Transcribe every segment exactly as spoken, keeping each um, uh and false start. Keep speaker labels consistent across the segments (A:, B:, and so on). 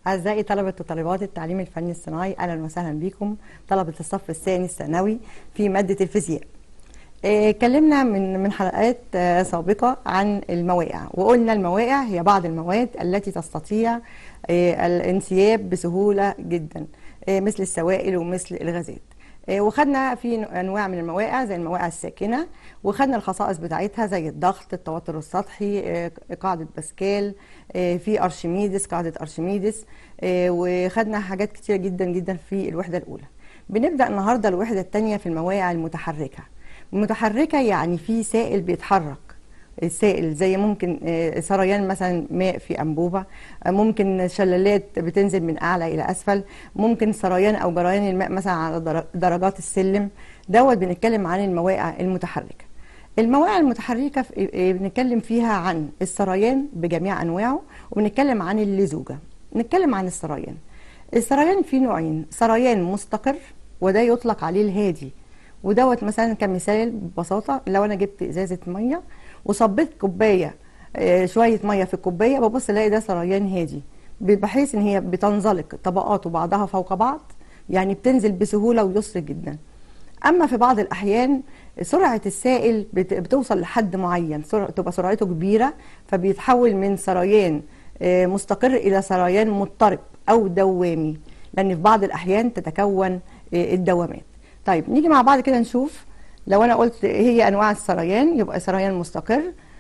A: أعزائي طلبة وطالبات التعليم الفني الصناعي، أهلا وسهلا بكم طلبة الصف الثاني الثانوي في مادة الفيزياء. اتكلمنا من من حلقات آه، سابقة عن المواقع، وقلنا المواقع هي بعض المواد التي تستطيع آه، الانسياب بسهولة جدا، آه، مثل السوائل ومثل الغازات. آه، وخدنا في انواع من المواقع زي المواقع الساكنه، وخدنا الخصائص بتاعتها زي الضغط، التوتر السطحي، آه، قاعده باسكال، آه، في ارشميدس، قاعده ارشميدس، آه، وخدنا حاجات كتيره جدا جدا في الوحده الاولى. بنبدا النهارده الوحده الثانيه في المواقع المتحركه. المتحركه يعني في سائل بيتحرك، السائل زي ممكن آه، سريان مثلا ماء في انبوبه، آه، ممكن شلالات بتنزل من اعلى الى اسفل، ممكن سريان او جريان الماء مثلا على در- درجات السلم. دوت بنتكلم عن المواقع المتحركه. المواقع المتحركه في- آه، بنتكلم فيها عن السريان بجميع انواعه، وبنتكلم عن اللزوجه. نتكلم عن السريان. السريان فيه نوعين: سريان مستقر وده يطلق عليه الهادي، ودوت مثلا كمثال ببساطه، لو انا جبت ازازه ميه وصبيت كوبايه، آه، شويه ميه في الكوبايه، ببص الاقي ده سريان هادي، بحيث ان هي بتنزلق طبقات بعضها فوق بعض، يعني بتنزل بسهوله ويسر جدا. اما في بعض الاحيان سرعه السائل بت- بتوصل لحد معين، سرعة تبقى سرعته كبيره، فبيتحول من سريان آه، مستقر الى سريان مضطرب او دوامي، لان في بعض الاحيان تتكون آه، الدوامات. طيب نيجي مع بعض كده نشوف. لو انا قلت ايه هي انواع السريان، يبقى سريان مستقر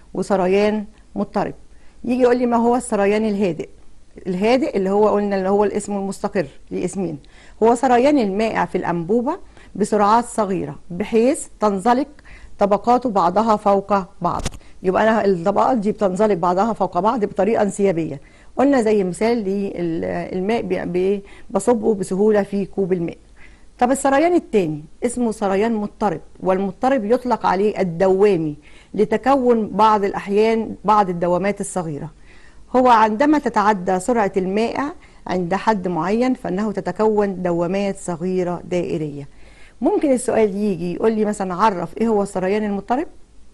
A: وسريان مضطرب. يجي يقول لي ما هو السريان الهادئ؟ الهادئ اللي هو قلنا اللي هو الاسم المستقر، ليه اسمين: هو سريان المائع في الانبوبه بسرعات صغيره بحيث تنزلق طبقات بعضها فوق بعض. يبقى انا الطبقات دي بتنزلق بعضها فوق بعض بطريقه انسيابيه. قلنا زي مثال للماء بي- بي- بصبه بسهوله في كوب الماء. طب السريان الثاني اسمه سريان مضطرب، والمضطرب يطلق عليه الدوامي لتكون بعض الأحيان بعض الدوامات الصغيرة. هو عندما تتعدى سرعة المائع عند حد معين فإنه تتكون دوامات صغيرة دائرية. ممكن السؤال يجي يقول لي مثلا عرف إيه هو السريان المضطرب،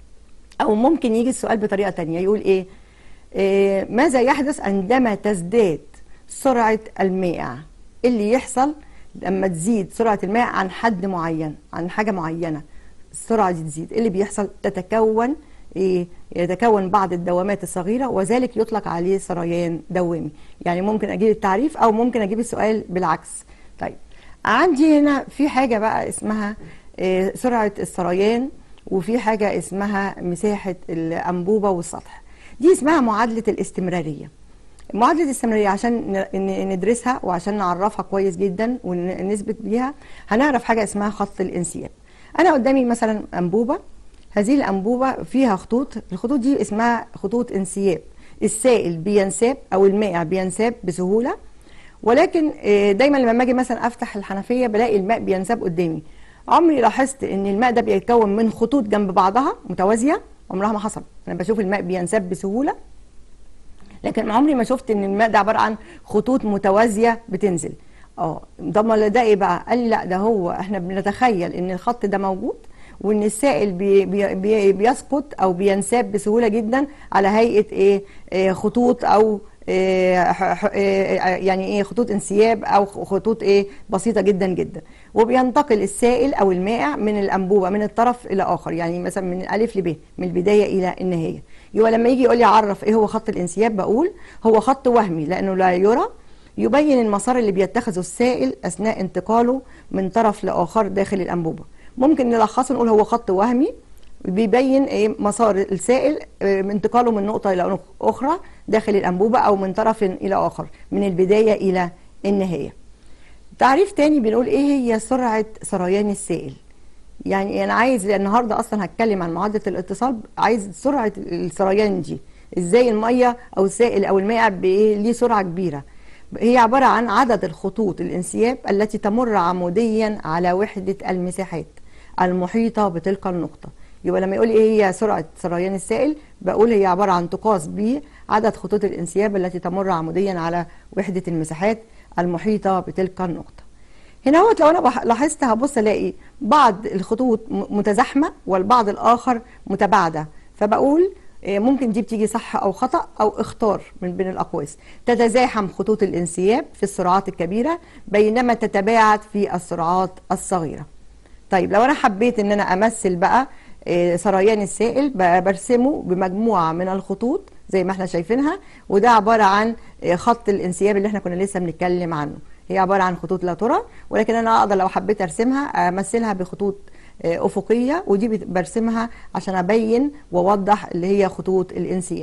A: أو ممكن يجي السؤال بطريقة تانية يقول إيه, إيه ماذا يحدث عندما تزداد سرعة المائع؟ إيه اللي يحصل لما تزيد سرعة الماء عن حد معين، عن حاجة معينة، السرعة دي تزيد، إيه اللي بيحصل؟ تتكون إيه؟ يتكون بعض الدوامات الصغيرة، وذلك يطلق عليه سريان دوامي. يعني ممكن أجيب التعريف أو ممكن أجيب السؤال بالعكس. طيب عندي هنا في حاجة بقى اسمها إيه سرعة السريان، وفي حاجة اسمها مساحة الأنبوبة والسطح. دي اسمها معادلة الاستمرارية. معادلة الاستمرارية عشان ن- ندرسها وعشان نعرفها كويس جدا ونثبت بيها، هنعرف حاجة اسمها خط الانسياب. أنا قدامي مثلا أنبوبة، هذه الأنبوبة فيها خطوط، الخطوط دي اسمها خطوط انسياب. السائل بينساب أو المائع بينساب بسهولة، ولكن آه، دايما لما اجي مثلا افتح الحنفيه بلاقي الماء بينساب قدامي. عمري لاحظت ان الماء ده بيتكون من خطوط جنب بعضها متوازيه؟ عمرها ما حصل. انا بشوف الماء بينساب بسهوله، لكن عمري ما شفت ان الماء ده عباره عن خطوط متوازيه بتنزل. اه ده امال ده ايه بقى؟ قال لي لا، ده هو احنا بنتخيل ان الخط ده موجود، وان السائل بي بي بي بيسقط او بينساب بسهوله جدا على هيئه ايه, إيه خطوط، او إيه ح- ح- إيه يعني ايه خطوط انسياب، او خطوط ايه بسيطه جدا جدا. وبينتقل السائل او المائع من الانبوبه من الطرف الى اخر، يعني مثلا من الالف لب، من البدايه الى النهايه. يبقى لما يجي يقول لي عرف ايه هو خط الانسياب، بقول هو خط وهمي لانه لا يرى، يبين المسار اللي بيتخذه السائل اثناء انتقاله من طرف لاخر داخل الانبوبه. ممكن نلخصه نقول هو خط وهمي بيبين ايه مسار السائل، آه، انتقاله من نقطه الى اخرى داخل الانبوبه، او من طرف الى اخر من البدايه الى النهايه. تعريف تاني بنقول ايه هي سرعه سريان السائل. يعني انا عايز النهارده اصلا هتكلم عن معادله الاتصال، عايز سرعه السريان دي ازاي الميه او السائل او المائع بايه ليه سرعه كبيره. هي عباره عن عدد الخطوط الانسياب التي تمر عموديا على وحده المساحات المحيطه بتلك النقطه. يبقى لما يقول لي ايه هي سرعه سريان السائل، بقول هي عباره عن تقاس بعدد خطوط الانسياب التي تمر عموديا على وحده المساحات المحيطه بتلك النقطه. هنا هو لو انا بح- لاحظت هبص الاقي بعض الخطوط م- متزاحمه والبعض الاخر متباعده، فبقول ممكن دي بتيجي صح او خطأ او اختار من بين الاقواس. تتزاحم خطوط الانسياب في السرعات الكبيرة بينما تتباعد في السرعات الصغيرة. طيب لو انا حبيت ان انا امثل بقى سريان السائل، برسمه بمجموعة من الخطوط زي ما احنا شايفينها، وده عبارة عن خط الانسياب اللي احنا كنا لسه بنتكلم عنه. هي عبارة عن خطوط لا ترى، ولكن انا اقدر لو حبيت ارسمها امثلها بخطوط افقية، ودي برسمها عشان ابين واوضح اللي هي خطوط الانسياب.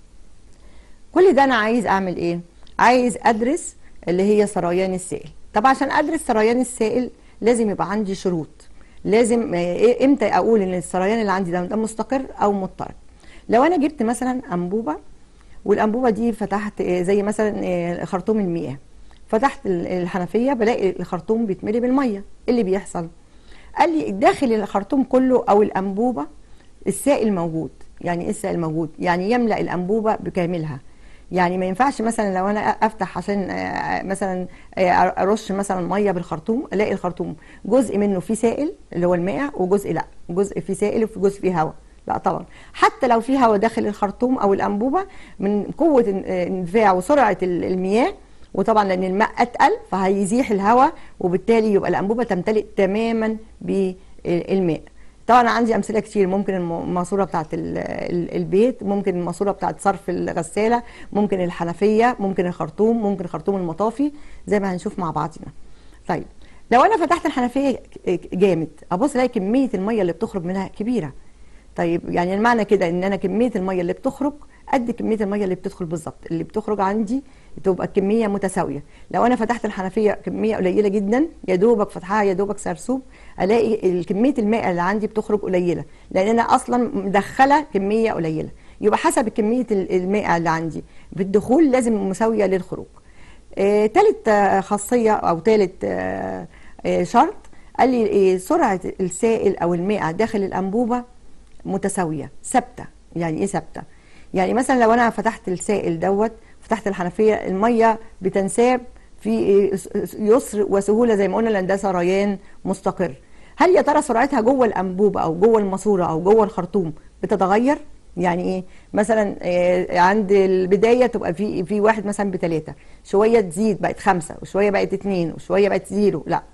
A: كل ده انا عايز اعمل ايه؟ عايز ادرس اللي هي سريان السائل. طب عشان ادرس سريان السائل لازم يبقى عندي شروط. لازم إيه امتى اقول ان السريان اللي عندي ده مستقر او مضطرب. لو انا جبت مثلا انبوبه، والانبوبه دي فتحت زي مثلا خرطوم المياه، فتحت الحنفيه بلاقي الخرطوم بيتملي بالميه، ايه اللي بيحصل؟ قال لي داخل الخرطوم كله او الانبوبه السائل موجود. يعني ايه السائل موجود؟ يعني يملا الانبوبه بكاملها. يعني ما ينفعش مثلا لو انا افتح عشان مثلا ارش مثلا ميه بالخرطوم، الاقي الخرطوم جزء منه فيه سائل اللي هو المائع، وجزء لا، جزء فيه سائل وفي جزء فيه هواء. لا طبعا، حتى لو في هواء داخل الخرطوم او الانبوبه من قوه اندفاع وسرعه المياه، وطبعا لان الماء اتقل فهيزيح الهواء، وبالتالي يبقى الانبوبه تمتلئ تماما بالماء. طبعا عندي امثله كتير، ممكن الماسوره بتاعه البيت، ممكن الماسوره بتاعه صرف الغساله، ممكن الحنفيه، ممكن الخرطوم، ممكن خرطوم المطافي زي ما هنشوف مع بعضنا. طيب لو انا فتحت الحنفيه جامد ابص الاقي كميه الميه اللي بتخرج منها كبيره. طيب يعني المعنى كده ان انا كميه الميه اللي بتخرج قد كميه الميه اللي بتدخل بالظبط. اللي بتخرج عندي تبقى الكميه متساويه. لو انا فتحت الحنفيه كميه قليله جدا، يا دوبك فتحها يا دوبك سرسوب، الاقي كميه الماء اللي عندي بتخرج قليله، لان انا اصلا مدخله كميه قليله. يبقى حسب كميه الماء اللي عندي بالدخول لازم مساويه للخروج. آه، تالت آه، خاصيه او تالت آه، آه، شرط، قال لي إيه؟ سرعه السائل او الماء داخل الانبوبه متساويه ثابته. يعني ايه ثابته؟ يعني مثلا لو انا فتحت السائل دوت، فتحت الحنفيه، الميه بتنساب في يسر وسهوله زي ما قلنا لان ده سريان مستقر. هل يا ترى سرعتها جوه الانبوبه او جوه الماسوره او جوه الخرطوم بتتغير؟ يعني ايه؟ مثلا عند البدايه تبقى في في واحد مثلا بثلاثه، شويه تزيد بقت خمسه، وشويه بقت اثنين، وشويه بقت زيرو. لا،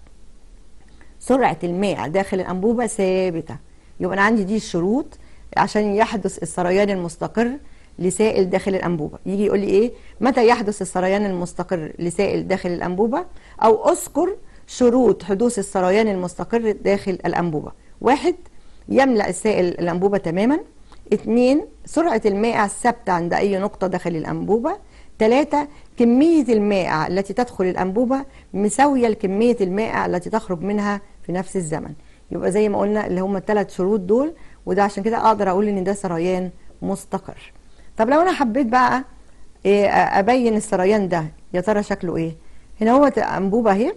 A: سرعه الماء داخل الانبوبه ثابته. يبقى انا عندي دي الشروط عشان يحدث السريان المستقر لسائل داخل الانبوبه. يجي يقول لي ايه؟ متى يحدث السريان المستقر لسائل داخل الانبوبه؟ او اذكر شروط حدوث السريان المستقر داخل الانبوبه. واحد، يملأ السائل الانبوبه تماما. اثنين، سرعه المائع الثابته عند اي نقطه داخل الانبوبه. ثلاثة، كميه المائع التي تدخل الانبوبه مساويه لكميه المائع التي تخرج منها في نفس الزمن. يبقى زي ما قلنا اللي هم الثلاث شروط دول، وده عشان كده اقدر اقول ان ده سريان مستقر. طب لو انا حبيت بقى إيه ابين السريان ده، يا ترى شكله ايه؟ هنا هو انبوبه اهي،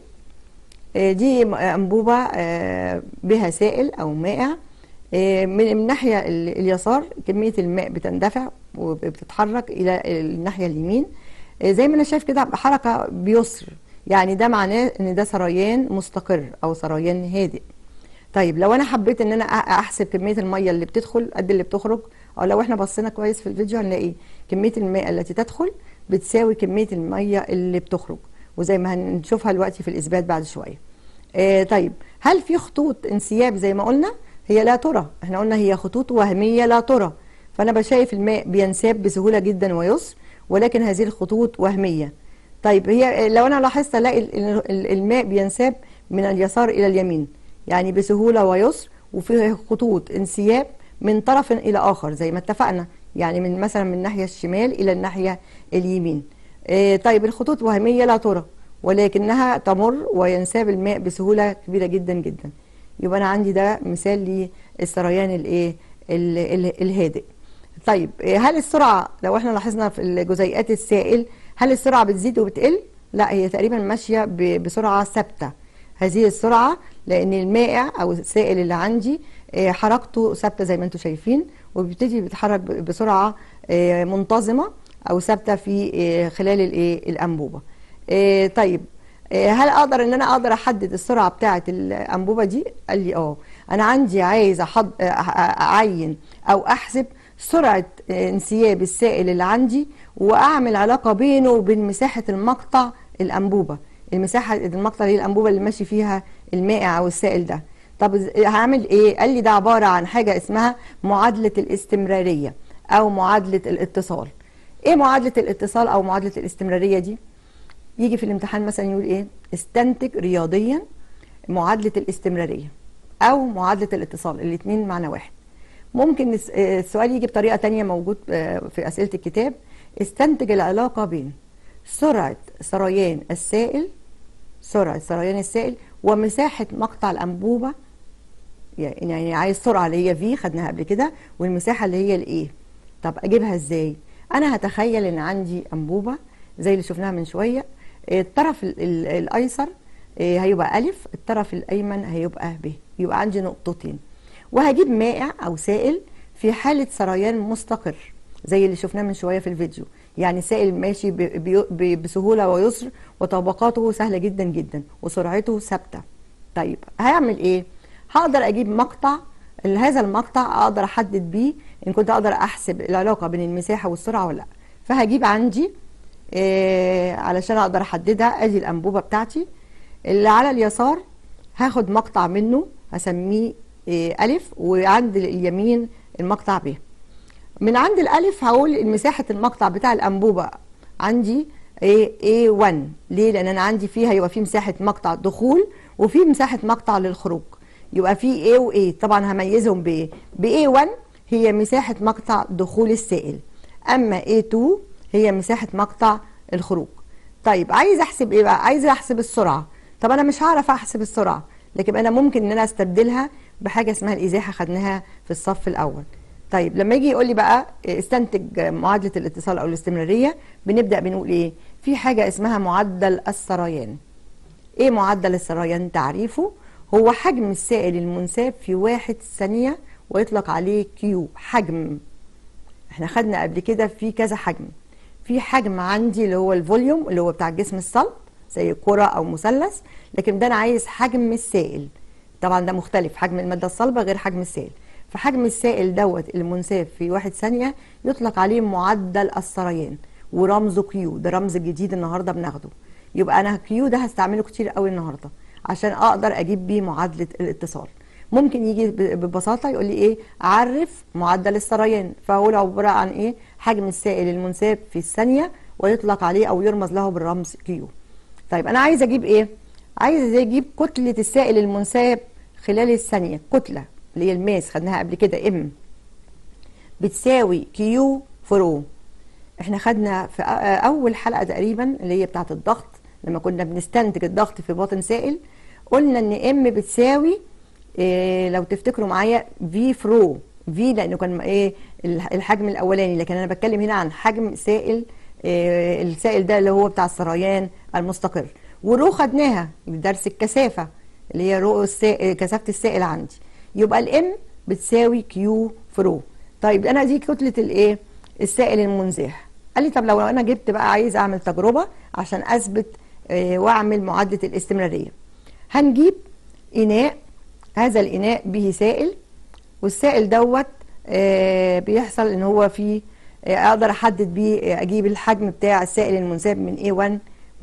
A: دي انبوبه بها سائل او مائع. من الناحيه اليسار كميه الماء بتندفع وبتتحرك الى الناحيه اليمين زي ما انا شايف كده بحركه بيسر. يعني ده معناه ان ده سريان مستقر او سريان هادئ. طيب لو انا حبيت ان انا احسب كميه الميه اللي بتدخل قد اللي بتخرج، او لو احنا بصينا كويس في الفيديو هنلاقي كميه الماء التي تدخل بتساوي كميه الميه اللي بتخرج، وزي ما هنشوفها دلوقتي في الاثبات بعد شويه. آه طيب هل في خطوط انسياب زي ما قلنا؟ هي لا ترى. احنا قلنا هي خطوط وهميه لا ترى، فانا بشايف الماء بينساب بسهوله جدا ويسر، ولكن هذه الخطوط وهميه. طيب هي لو انا لاحظت الاقي الماء بينساب من اليسار الى اليمين، يعني بسهوله ويسر، وفي خطوط انسياب من طرف الى اخر زي ما اتفقنا، يعني من مثلا من الناحيه الشمال الى الناحيه اليمين. آه طيب الخطوط وهميه لا ترى، ولكنها تمر وينساب الماء بسهوله كبيره جدا جدا. يبقى انا عندي ده مثال للسريان الايه الهادئ. طيب هل السرعه لو احنا لاحظنا في جزيئات السائل هل السرعه بتزيد وبتقل؟ لا، هي تقريبا ماشيه بسرعه ثابته. هذه السرعه لان المائع او السائل اللي عندي حركته ثابته زي ما انتم شايفين، وبيبتدي بيتحرك بسرعه منتظمه او ثابته في خلال الايه الانبوبه. طيب هل اقدر ان انا اقدر احدد السرعه بتاعه الانبوبه دي؟ قال لي اه، انا عندي عايز اعين او احسب سرعة انسياب السائل اللي عندي، واعمل علاقة بينه وبين مساحة المقطع الانبوبة. المساحة المقطع هي الانبوبة اللي ماشي فيها المائع او السائل ده. طب هعمل ايه؟ قال لي ده عبارة عن حاجة اسمها معادلة الاستمرارية او معادلة الاتصال. ايه معادلة الاتصال او معادلة الاستمرارية دي؟ يجي في الامتحان مثلا يقول ايه؟ استنتج رياضيا معادلة الاستمرارية او معادلة الاتصال، الاتنين معنى واحد. ممكن السؤال يجي بطريقة تانية موجود في أسئلة الكتاب، استنتج العلاقة بين سرعة سريان السائل سرعة سريان السائل ومساحة مقطع الأنبوبة. يعني عايز سرعة اللي هي في خدناها قبل كده، والمساحة اللي هي الايه. طب اجيبها ازاي؟ انا هتخيل ان عندي أنبوبة زي اللي شفناها من شوية، الطرف ال ال الايسر هيبقى ألف، الطرف الايمن هيبقى ب، يبقى عندي نقطتين. وهجيب مائع او سائل في حالة سريان مستقر زي اللي شفناه من شوية في الفيديو، يعني سائل ماشي بسهولة ويسر وطبقاته سهلة جدا جدا وسرعته ثابتة. طيب هعمل ايه؟ هقدر اجيب مقطع، هذا المقطع اقدر احدد بيه ان كنت اقدر احسب العلاقة بين المساحة والسرعة ولا لا. فهجيب عندي إيه علشان اقدر احددها. ادي الانبوبة بتاعتي اللي على اليسار، هاخد مقطع منه هسميه إيه ألف، وعند اليمين المقطع ب. من عند الألف هقول مساحة المقطع بتاع الأنبوبة عندي إيه إيه واحد. ليه؟ لأن أنا عندي فيها هيبقى في مساحة مقطع دخول وفي مساحة مقطع للخروج، يبقى في A و A. طبعا هميزهم بإيه؟ ب إيه واحد هي مساحة مقطع دخول السائل، أما إيه اتنين هي مساحة مقطع الخروج. طيب عايز أحسب إيه بقى؟ عايز أحسب السرعة. طب أنا مش هعرف أحسب السرعة، لكن أنا ممكن إن أنا أستبدلها بحاجة اسمها الإزاحة، خدناها في الصف الأول. طيب لما يجي يقول لي بقى استنتج معادلة الاتصال أو الاستمرارية، بنبدأ بنقول إيه؟ في حاجة اسمها معدل السريان. إيه معدل السريان؟ تعريفه هو حجم السائل المنساب في واحد ثانية ويطلق عليه كيو. حجم، احنا خدنا قبل كده في كذا حجم. في حجم عندي اللي هو الفوليوم اللي هو بتاع الجسم الصلب زي كرة أو مثلث، لكن ده أنا عايز حجم السائل. طبعا ده مختلف، حجم المادة الصلبة غير حجم السائل. فحجم السائل دوت المنساب في واحد ثانية يطلق عليه معدل السريان، ورمزه كيو. ده رمز جديد النهارده بناخده. يبقى انا كيو ده هستعمله كتير قوي النهارده عشان اقدر اجيب بيه معادلة الاتصال. ممكن يجي ببساطة يقول لي ايه؟ عرف معدل السريان، فهو عبارة عن ايه؟ حجم السائل المنساب في الثانية ويطلق عليه او يرمز له بالرمز كيو. طيب انا عايز اجيب ايه؟ عايز اجيب كتلة السائل المنساب خلال الثانية. كتلة اللي هي الماس خدناها قبل كده، ام بتساوي كيو فرو. احنا خدنا في اول حلقة تقريبا اللي هي بتاعت الضغط، لما كنا بنستنتج الضغط في باطن سائل، قلنا ان ام بتساوي إيه لو تفتكروا معايا في فرو. في لانه كان ايه الحجم الاولاني، لكن انا بتكلم هنا عن حجم سائل، إيه السائل ده اللي هو بتاع السريان المستقر. ورو خدناها بدرس الكثافة اللي هي رو السائل، كثافة السائل عندي. يبقى الام بتساوي كيو فرو. طيب انا دي كتلة الايه؟ السائل المنزاح. قال لي طب لو انا جبت بقى عايز اعمل تجربة عشان اثبت اه واعمل معادلة الاستمرارية، هنجيب اناء، هذا الاناء به سائل، والسائل دوت اه بيحصل ان هو فيه اه اقدر احدد بيه اجيب الحجم بتاع السائل المنساب من إيه واحد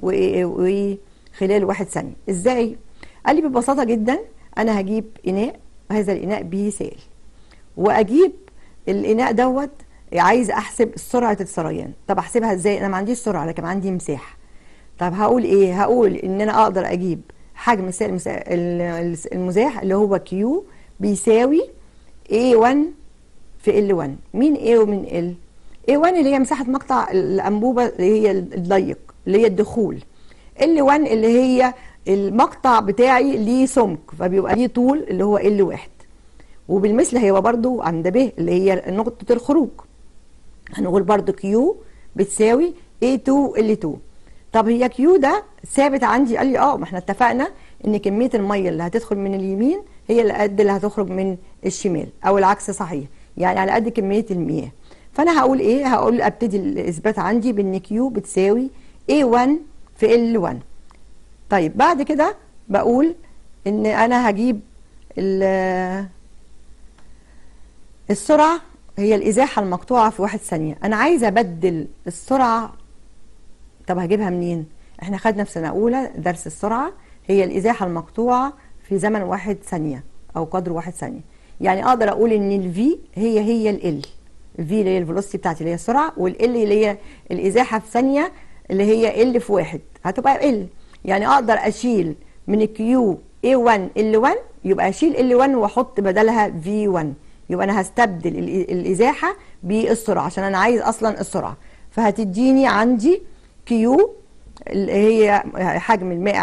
A: وخلال واحد ثانية. ازاي؟ قال لي ببساطة جدا، انا هجيب اناء وهذا الاناء به سائل، واجيب الاناء دوت عايز احسب سرعه السريان. طب احسبها ازاي؟ انا ما عنديش سرعه لكن عندي مساحه. طب هقول ايه؟ هقول ان انا اقدر اجيب حجم السائل المزاح اللي هو كيو بيساوي إيه واحد في إل واحد. مين A ومين L؟ إيه واحد اللي هي مساحه مقطع الانبوبه اللي هي الضيق اللي هي الدخول، إل واحد اللي هي المقطع بتاعي ليه سمك فبيبقى ليه طول اللي هو إل واحد. وبالمثل هيبقى برضو عند ب اللي هي نقطة الخروج، هنقول برضو كيو بتساوي إيه اتنين إل اتنين. طب هي كيو ده ثابت عندي؟ قال لي اه، ما احنا اتفقنا ان كمية المية اللي هتدخل من اليمين هي اللي قد اللي هتخرج من الشمال، او العكس صحيح، يعني على قد كمية المياه. فانا هقول ايه؟ هقول ابتدي الاثبات عندي بان كيو بتساوي إيه واحد في إل واحد. طيب بعد كده بقول ان انا هجيب السرعة هي الازاحه المقطوعه في واحد ثانيه، انا عايزه ابدل السرعه. طب هجيبها منين؟ احنا خدنا في سنه اولى درس السرعه، هي الازاحه المقطوعه في زمن واحد ثانيه او قدر واحد ثانيه. يعني اقدر اقول ان الفي هي هي ال الفي اللي هي الفيلوسيتي بتاعتي اللي هي السرعه، والال اللي هي الازاحه في ثانيه اللي هي ال في واحد، هتبقى ال. يعني اقدر اشيل من الكيو اي واحد ال واحد، يبقى اشيل ال واحد واحط بدلها في واحد، يبقى انا هستبدل الازاحه بالسرعه عشان انا عايز اصلا السرعه. فهتديني عندي كيو اللي هي حجم المائع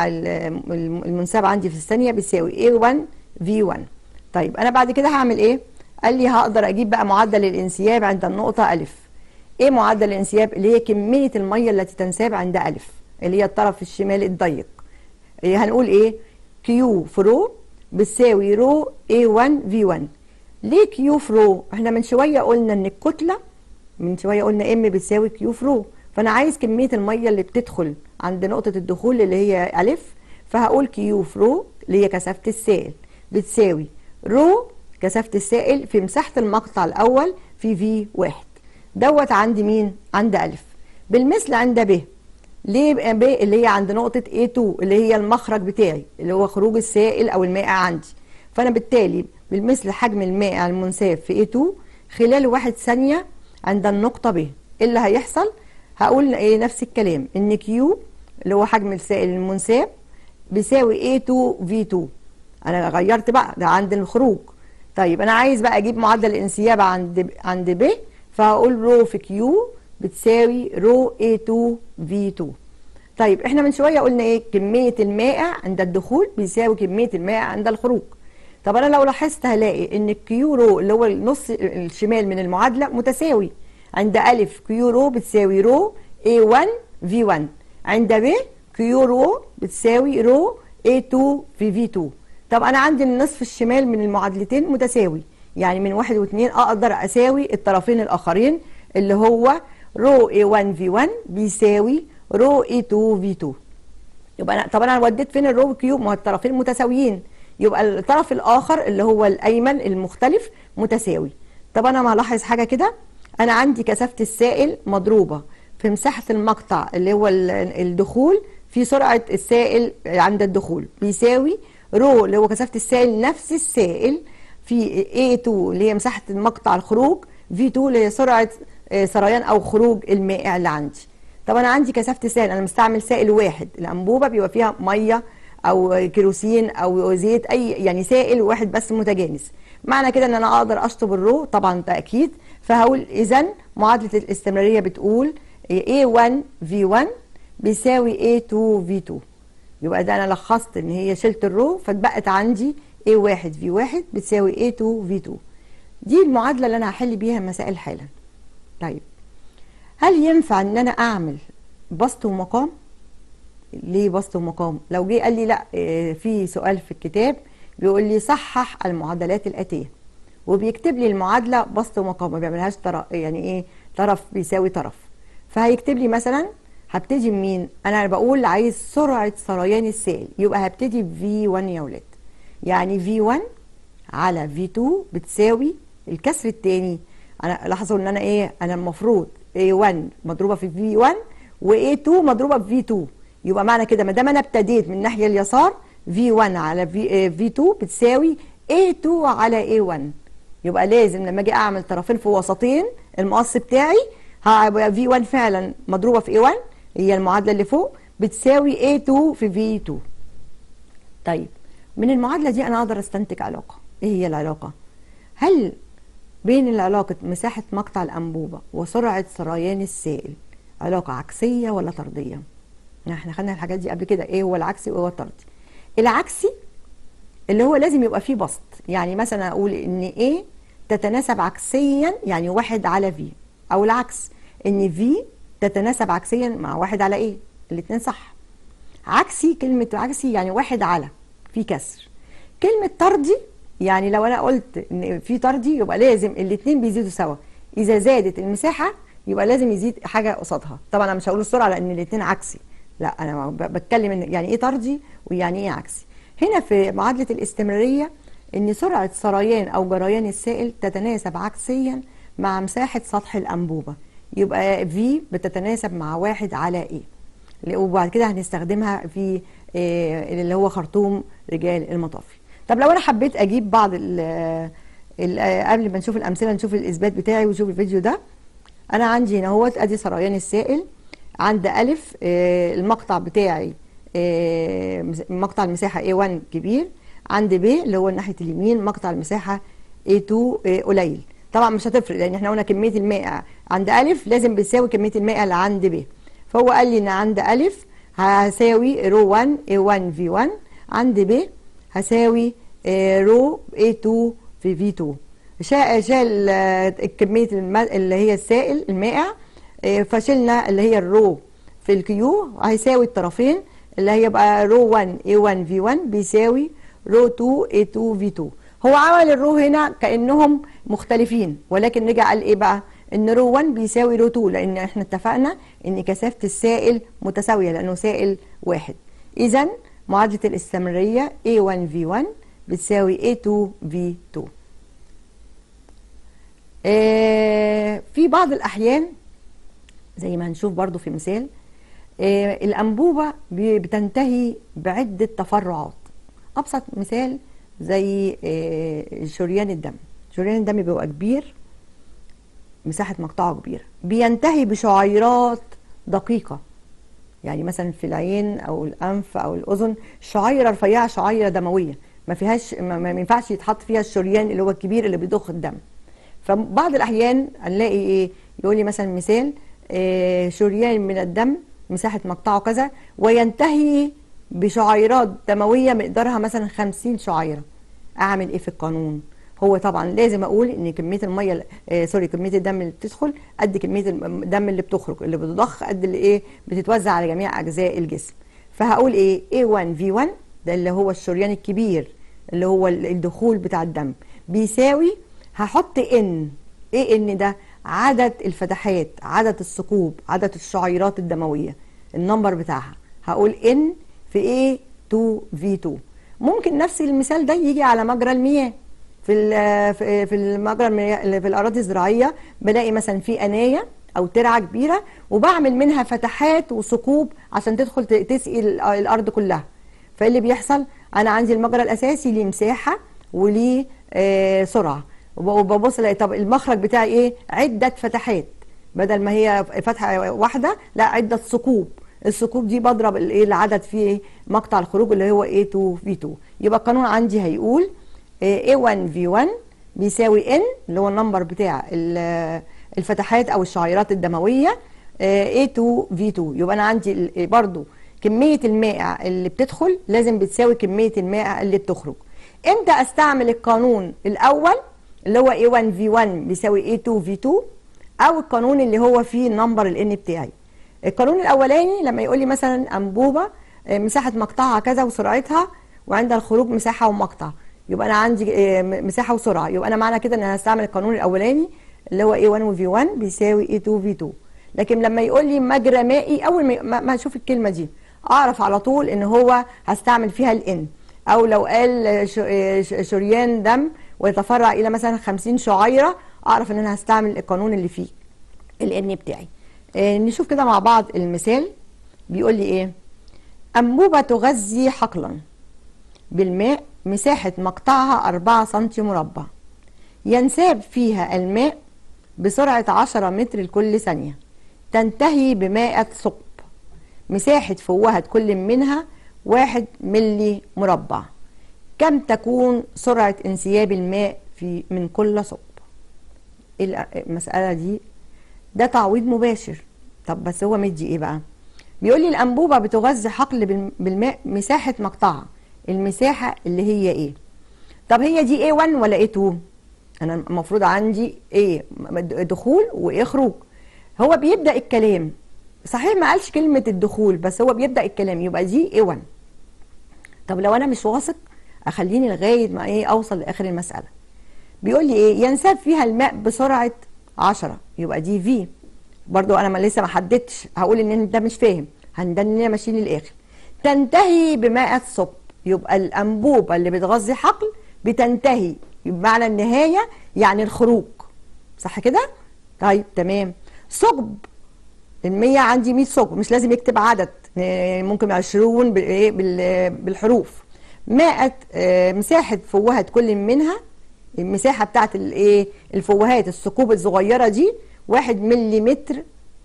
A: المنساب عندي في الثانيه بيساوي اي واحد في واحد. طيب انا بعد كده هعمل ايه؟ قال لي هقدر اجيب بقى معدل الانسياب عند النقطه الف. ايه معدل الانسياب؟ اللي هي كميه الميه التي تنساب عند الف، اللي هي الطرف الشمالي الضيق. إيه هنقول ايه؟ كيو في رو بتساوي رو اي واحد في واحد. ليه كيو في رو؟ احنا من شويه قلنا ان الكتله، من شويه قلنا ام بتساوي كيو في رو، فانا عايز كميه الميه اللي بتدخل عند نقطه الدخول اللي هي الف، فهقول كيو في رو اللي هي كثافه السائل بتساوي رو كثافه السائل في مساحه المقطع الاول في في واحد. دوت عند مين؟ عند الف. بالمثل عند ب. ليه ب؟ اللي هي عند نقطه اي اتنين اللي هي المخرج بتاعي اللي هو خروج السائل او المائع عندي. فانا بالتالي بالمثل حجم المائع المنساب في اي اتنين خلال واحد ثانيه عند النقطه ب. ايه اللي هيحصل؟ هقول ايه؟ نفس الكلام، ان كيو اللي هو حجم السائل المنساب بيساوي اي اتنين في اتنين. انا غيرت بقى ده عند الخروج. طيب انا عايز بقى اجيب معدل الانسياب عند عند ب، فهقول رو في كيو بتساوي رو اي اتنين في اتنين. طيب احنا من شويه قلنا ايه؟ كميه المائع عند الدخول بيساوي كميه المائع عند الخروج. طب انا لو لاحظت هلاقي ان الكيو رو اللي هو النص الشمال من المعادله متساوي. عند الف كيو رو بتساوي رو اي واحد في واحد، عند ب كيو رو بتساوي رو اي اتنين في في اتنين. طب انا عندي النصف الشمال من المعادلتين متساوي، يعني من واحد واثنين اقدر اساوي الطرفين الاخرين اللي هو رو اي واحد في واحد بيساوي رو اي اتنين في اتنين. يبقى انا طب انا وديت فين الرو كيو؟ ما هو الطرفين متساويين، يبقى الطرف الاخر اللي هو الايمن المختلف متساوي. طب انا ما هلاحظ حاجه كده، انا عندي كثافه السائل مضروبه في مساحه المقطع اللي هو الدخول في سرعه السائل عند الدخول بيساوي رو اللي هو كثافه السائل نفس السائل في اي اتنين اللي هي مساحه المقطع الخروج في اتنين اللي هي سرعه سريان او خروج المائع اللي عندي. طب انا عندي كثافه السائل، انا مستعمل سائل واحد، الانبوبه بيبقى فيها ميه او كيروسين او زيت، اي يعني سائل واحد بس متجانس. معنى كده ان انا اقدر اشطب الرو طبعا ده اكيد. فهقول اذا معادله الاستمراريه بتقول اي واحد في واحد بيساوي اي اتنين في اتنين. يبقى ده انا لخصت ان هي شلت الرو فاتبقت عندي اي واحد في واحد بتساوي اي اتنين في اتنين. دي المعادله اللي انا هحل بيها مسائل حالا. طيب هل ينفع ان انا اعمل بسط ومقام؟ ليه بسط ومقام؟ لو جه قال لي لا في سؤال في الكتاب بيقول لي صحح المعادلات الاتيه، وبيكتب لي المعادله بسط ومقام، ما بيعملهاش طرف، يعني ايه طرف بيساوي طرف. فهيكتب لي مثلا هبتدي بمين؟ انا بقول عايز سرعه سريان السائل، يبقى هبتدي في واحد يا ولاد. يعني في واحد على في اتنين بتساوي الكسر الثاني. انا لاحظوا ان انا ايه؟ انا المفروض اي واحد مضروبه في في واحد واي اتنين مضروبه في في اتنين، يبقى معنى كده ما دام انا ابتديت من الناحيه اليسار في واحد على في في اتنين بتساوي اي اتنين على اي واحد. يبقى لازم لما اجي اعمل طرفين في وسطين المقص بتاعي هيبقى في واحد فعلا مضروبه في اي واحد هي المعادله اللي فوق بتساوي اي اتنين في في اتنين. طيب من المعادله دي انا اقدر استنتج علاقه. ايه هي العلاقه؟ هل بين علاقة مساحة مقطع الأنبوبة وسرعة سريان السائل علاقة عكسية ولا طردية؟ احنا خدنا الحاجات دي قبل كده، ايه هو العكسي وايه هو الطردي. العكسي اللي هو لازم يبقى فيه بسط، يعني مثلا اقول ان ايه تتناسب عكسيا يعني واحد على في، او العكس ان في تتناسب عكسيا مع واحد على ايه، الاتنين صح. عكسي كلمة عكسي يعني واحد على في كسر. كلمة طردي يعني لو انا قلت ان في طردي يبقى لازم الاثنين بيزيدوا سوا، اذا زادت المساحه يبقى لازم يزيد حاجه قصادها. طبعا انا مش هقول السرعه لان الاثنين عكسي، لا انا بتكلم ان يعني ايه طردي ويعني ايه عكسي. هنا في معادله الاستمراريه ان سرعه سريان او جريان السائل تتناسب عكسيا مع مساحة سطح الأنبوبة، يبقى في بتتناسب مع واحد على ايه، وبعد كده هنستخدمها في إيه اللي هو خرطوم رجال المطافي. طب لو انا حبيت اجيب بعض ال ال قبل ما نشوف الامثله نشوف الاثبات بتاعي ونشوف الفيديو ده. انا عندي هنا اهوت ادي سريان السائل، عند الف إيه المقطع بتاعي إيه مقطع المساحه إيه واحد كبير، عند ب اللي هو ناحيه اليمين مقطع المساحه إيه اتنين إيه قليل. طبعا مش هتفرق لان احنا قلنا كميه المائع عند الف لازم بتساوي كميه المائع اللي عند ب، فهو قال لي ان عند الف هساوي رو واحد إيه واحد في واحد، عند ب هساوي رو إيه اتنين في في اتنين. شال كميه اللي هي السائل المائع، فشلنا اللي هي الرو في الكيو هيساوي الطرفين اللي هيبقى رو واحد إيه واحد في واحد بيساوي رو اتنين إيه اتنين في اتنين. هو عمل الرو هنا كانهم مختلفين، ولكن رجع قال ايه بقى؟ ان رو واحد بيساوي رو اتنين، لان احنا اتفقنا ان كثافه السائل متساويه لانه سائل واحد. اذا معادله الاستمراريه إيه واحد في واحد بتساوي إيه اتنين في اتنين. آه في بعض الاحيان زي ما هنشوف برضو في مثال، آه الانبوبه بتنتهي بعده تفرعات. ابسط مثال زي آه شريان الدم. شريان الدم بيبقى كبير، مساحه مقطعه كبيره، بينتهي بشعيرات دقيقه، يعني مثلا في العين او الانف او الاذن شعيره رفيعه، شعيره دمويه ما فيهاش ما ينفعش يتحط فيها الشريان اللي هو الكبير اللي بيضخ الدم. فبعض الاحيان نلاقي ايه، يقول لي مثلا مثال آه شريان من الدم مساحه مقطعه كذا وينتهي بشعيرات دمويه مقدارها مثلا خمسين شعيره. اعمل ايه في القانون؟ هو طبعا لازم اقول ان كميه الميه آه سوري كميه الدم اللي بتدخل قد كميه الدم اللي بتخرج، اللي بتضخ قد اللي ايه بتتوزع على جميع اجزاء الجسم. فهقول ايه إيه واحد في واحد ده اللي هو الشريان الكبير اللي هو الدخول بتاع الدم بيساوي، هحط ان ايه ان ده عدد الفتحات، عدد الثقوب، عدد الشعيرات الدمويه، النمبر بتاعها هقول ان في إيه اتنين في اتنين. ممكن نفس المثال ده يجي على مجرى المياه. في في المجرى المياه في الاراضي الزراعيه بلاقي مثلا في انايه او ترعه كبيره وبعمل منها فتحات وثقوب عشان تدخل تسقي الارض كلها. فاللي بيحصل انا عندي المجرى الاساسي ليه مساحه وليه آه سرعه، وببص الاقي طب المخرج بتاعي ايه؟ عده فتحات، بدل ما هي فتحه واحده لا عده ثقوب. الثقوب دي بضرب الايه العدد في مقطع الخروج اللي هو إيه اتنين في اتنين. يبقى القانون عندي هيقول إيه واحد في واحد بيساوي ان اللي هو النمبر بتاع الفتحات او الشعيرات الدمويه إيه اتنين في اتنين. يبقى انا عندي برضو كميه المائع اللي بتدخل لازم بتساوي كميه المائع اللي بتخرج. امتى استعمل القانون الاول اللي هو إيه واحد في واحد بيساوي إيه اتنين في اتنين، او القانون اللي هو فيه نمبر الان بتاعي؟ القانون الاولاني لما يقول لي مثلا انبوبه مساحه مقطعها كذا وسرعتها وعند الخروج مساحه ومقطع، يبقى انا عندي مساحه وسرعه، يبقى انا معنى كده ان انا هستعمل القانون الاولاني اللي هو إيه واحد في واحد بيساوي إيه اتنين في اتنين. لكن لما يقول لي مجرى مائي، اول ما اشوف الكلمه دي اعرف على طول ان هو هستعمل فيها الان. او لو قال شريان دم ويتفرع الى مثلا خمسين شعيره اعرف ان انا هستعمل القانون اللي فيه الان بتاعي. آه نشوف كده مع بعض المثال. بيقول لي ايه؟ انبوبه تغذي حقلا بالماء مساحه مقطعها أربعة سنتي مربع، ينساب فيها الماء بسرعه عشرة متر لكل ثانيه، تنتهي بمائة ثقب، مساحه فوهة كل منها واحد ملي مربع، كم تكون سرعه انسياب الماء في من كل ثقب؟ المساله دي ده تعويض مباشر. طب بس هو مدي ايه بقى؟ بيقول لي الانبوبه بتغذي حقل بالماء مساحه مقطعها، المساحه اللي هي ايه؟ طب هي دي إيه واحد ولا إيه اتنين؟ انا المفروض عندي ايه دخول وايه خروج. هو بيبدا الكلام صحيح ما قالش كلمه الدخول بس هو بيبدا الكلام، يبقى دي إيه واحد. طب لو انا مش واثق اخليني لغايه ما ايه اوصل لاخر المساله. بيقول لي ايه؟ ينساب فيها الماء بسرعه عشرة، يبقى دي في. برضو انا ما لسه ما حددتش، هقول ان انت مش فاهم، هندننا ماشيين للاخر. تنتهي بمائة ثقب، يبقى الانبوبه اللي بتغذي حقل بتنتهي بمعنى النهايه يعني الخروج. صح كده؟ طيب تمام. ثقب المية عندي مية ثقب، مش لازم يكتب عدد، ممكن عشرون بالايه بالحروف. مائة مساحة فوهة كل منها، المساحة بتاعت الايه الفوهات الثقوب الصغيرة دي واحد مليمتر.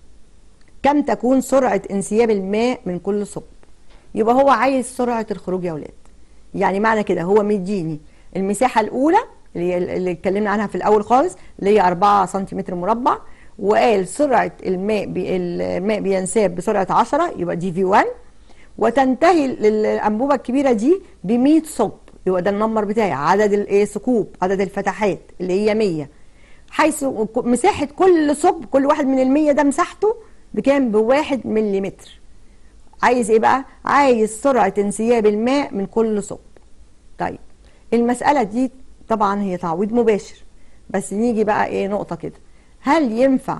A: كم تكون سرعة انسياب الماء من كل ثقب؟ يبقى هو عايز سرعة الخروج يا ولاد. يعني معنى كده هو مديني المساحة الأولى اللي هي اللي اتكلمنا عنها في الأول خالص اللي هي أربعة سنتيمتر مربع، وقال سرعة الماء بي الماء بينساب بسرعة عشرة، يبقى دي في واحد، وتنتهي الأنبوبة الكبيرة دي ب مية ثقب، يبقى ده النمبر بتاعي، عدد الايه ثقوب، عدد الفتحات اللي هي مية، حيث مساحة كل ثقب كل واحد من المية ده مساحته بكام؟ بواحد مليمتر. عايز ايه بقى؟ عايز سرعة انسياب الماء من كل ثقب. طيب المسألة دي طبعا هي تعويض مباشر، بس نيجي بقى ايه نقطة كده، هل ينفع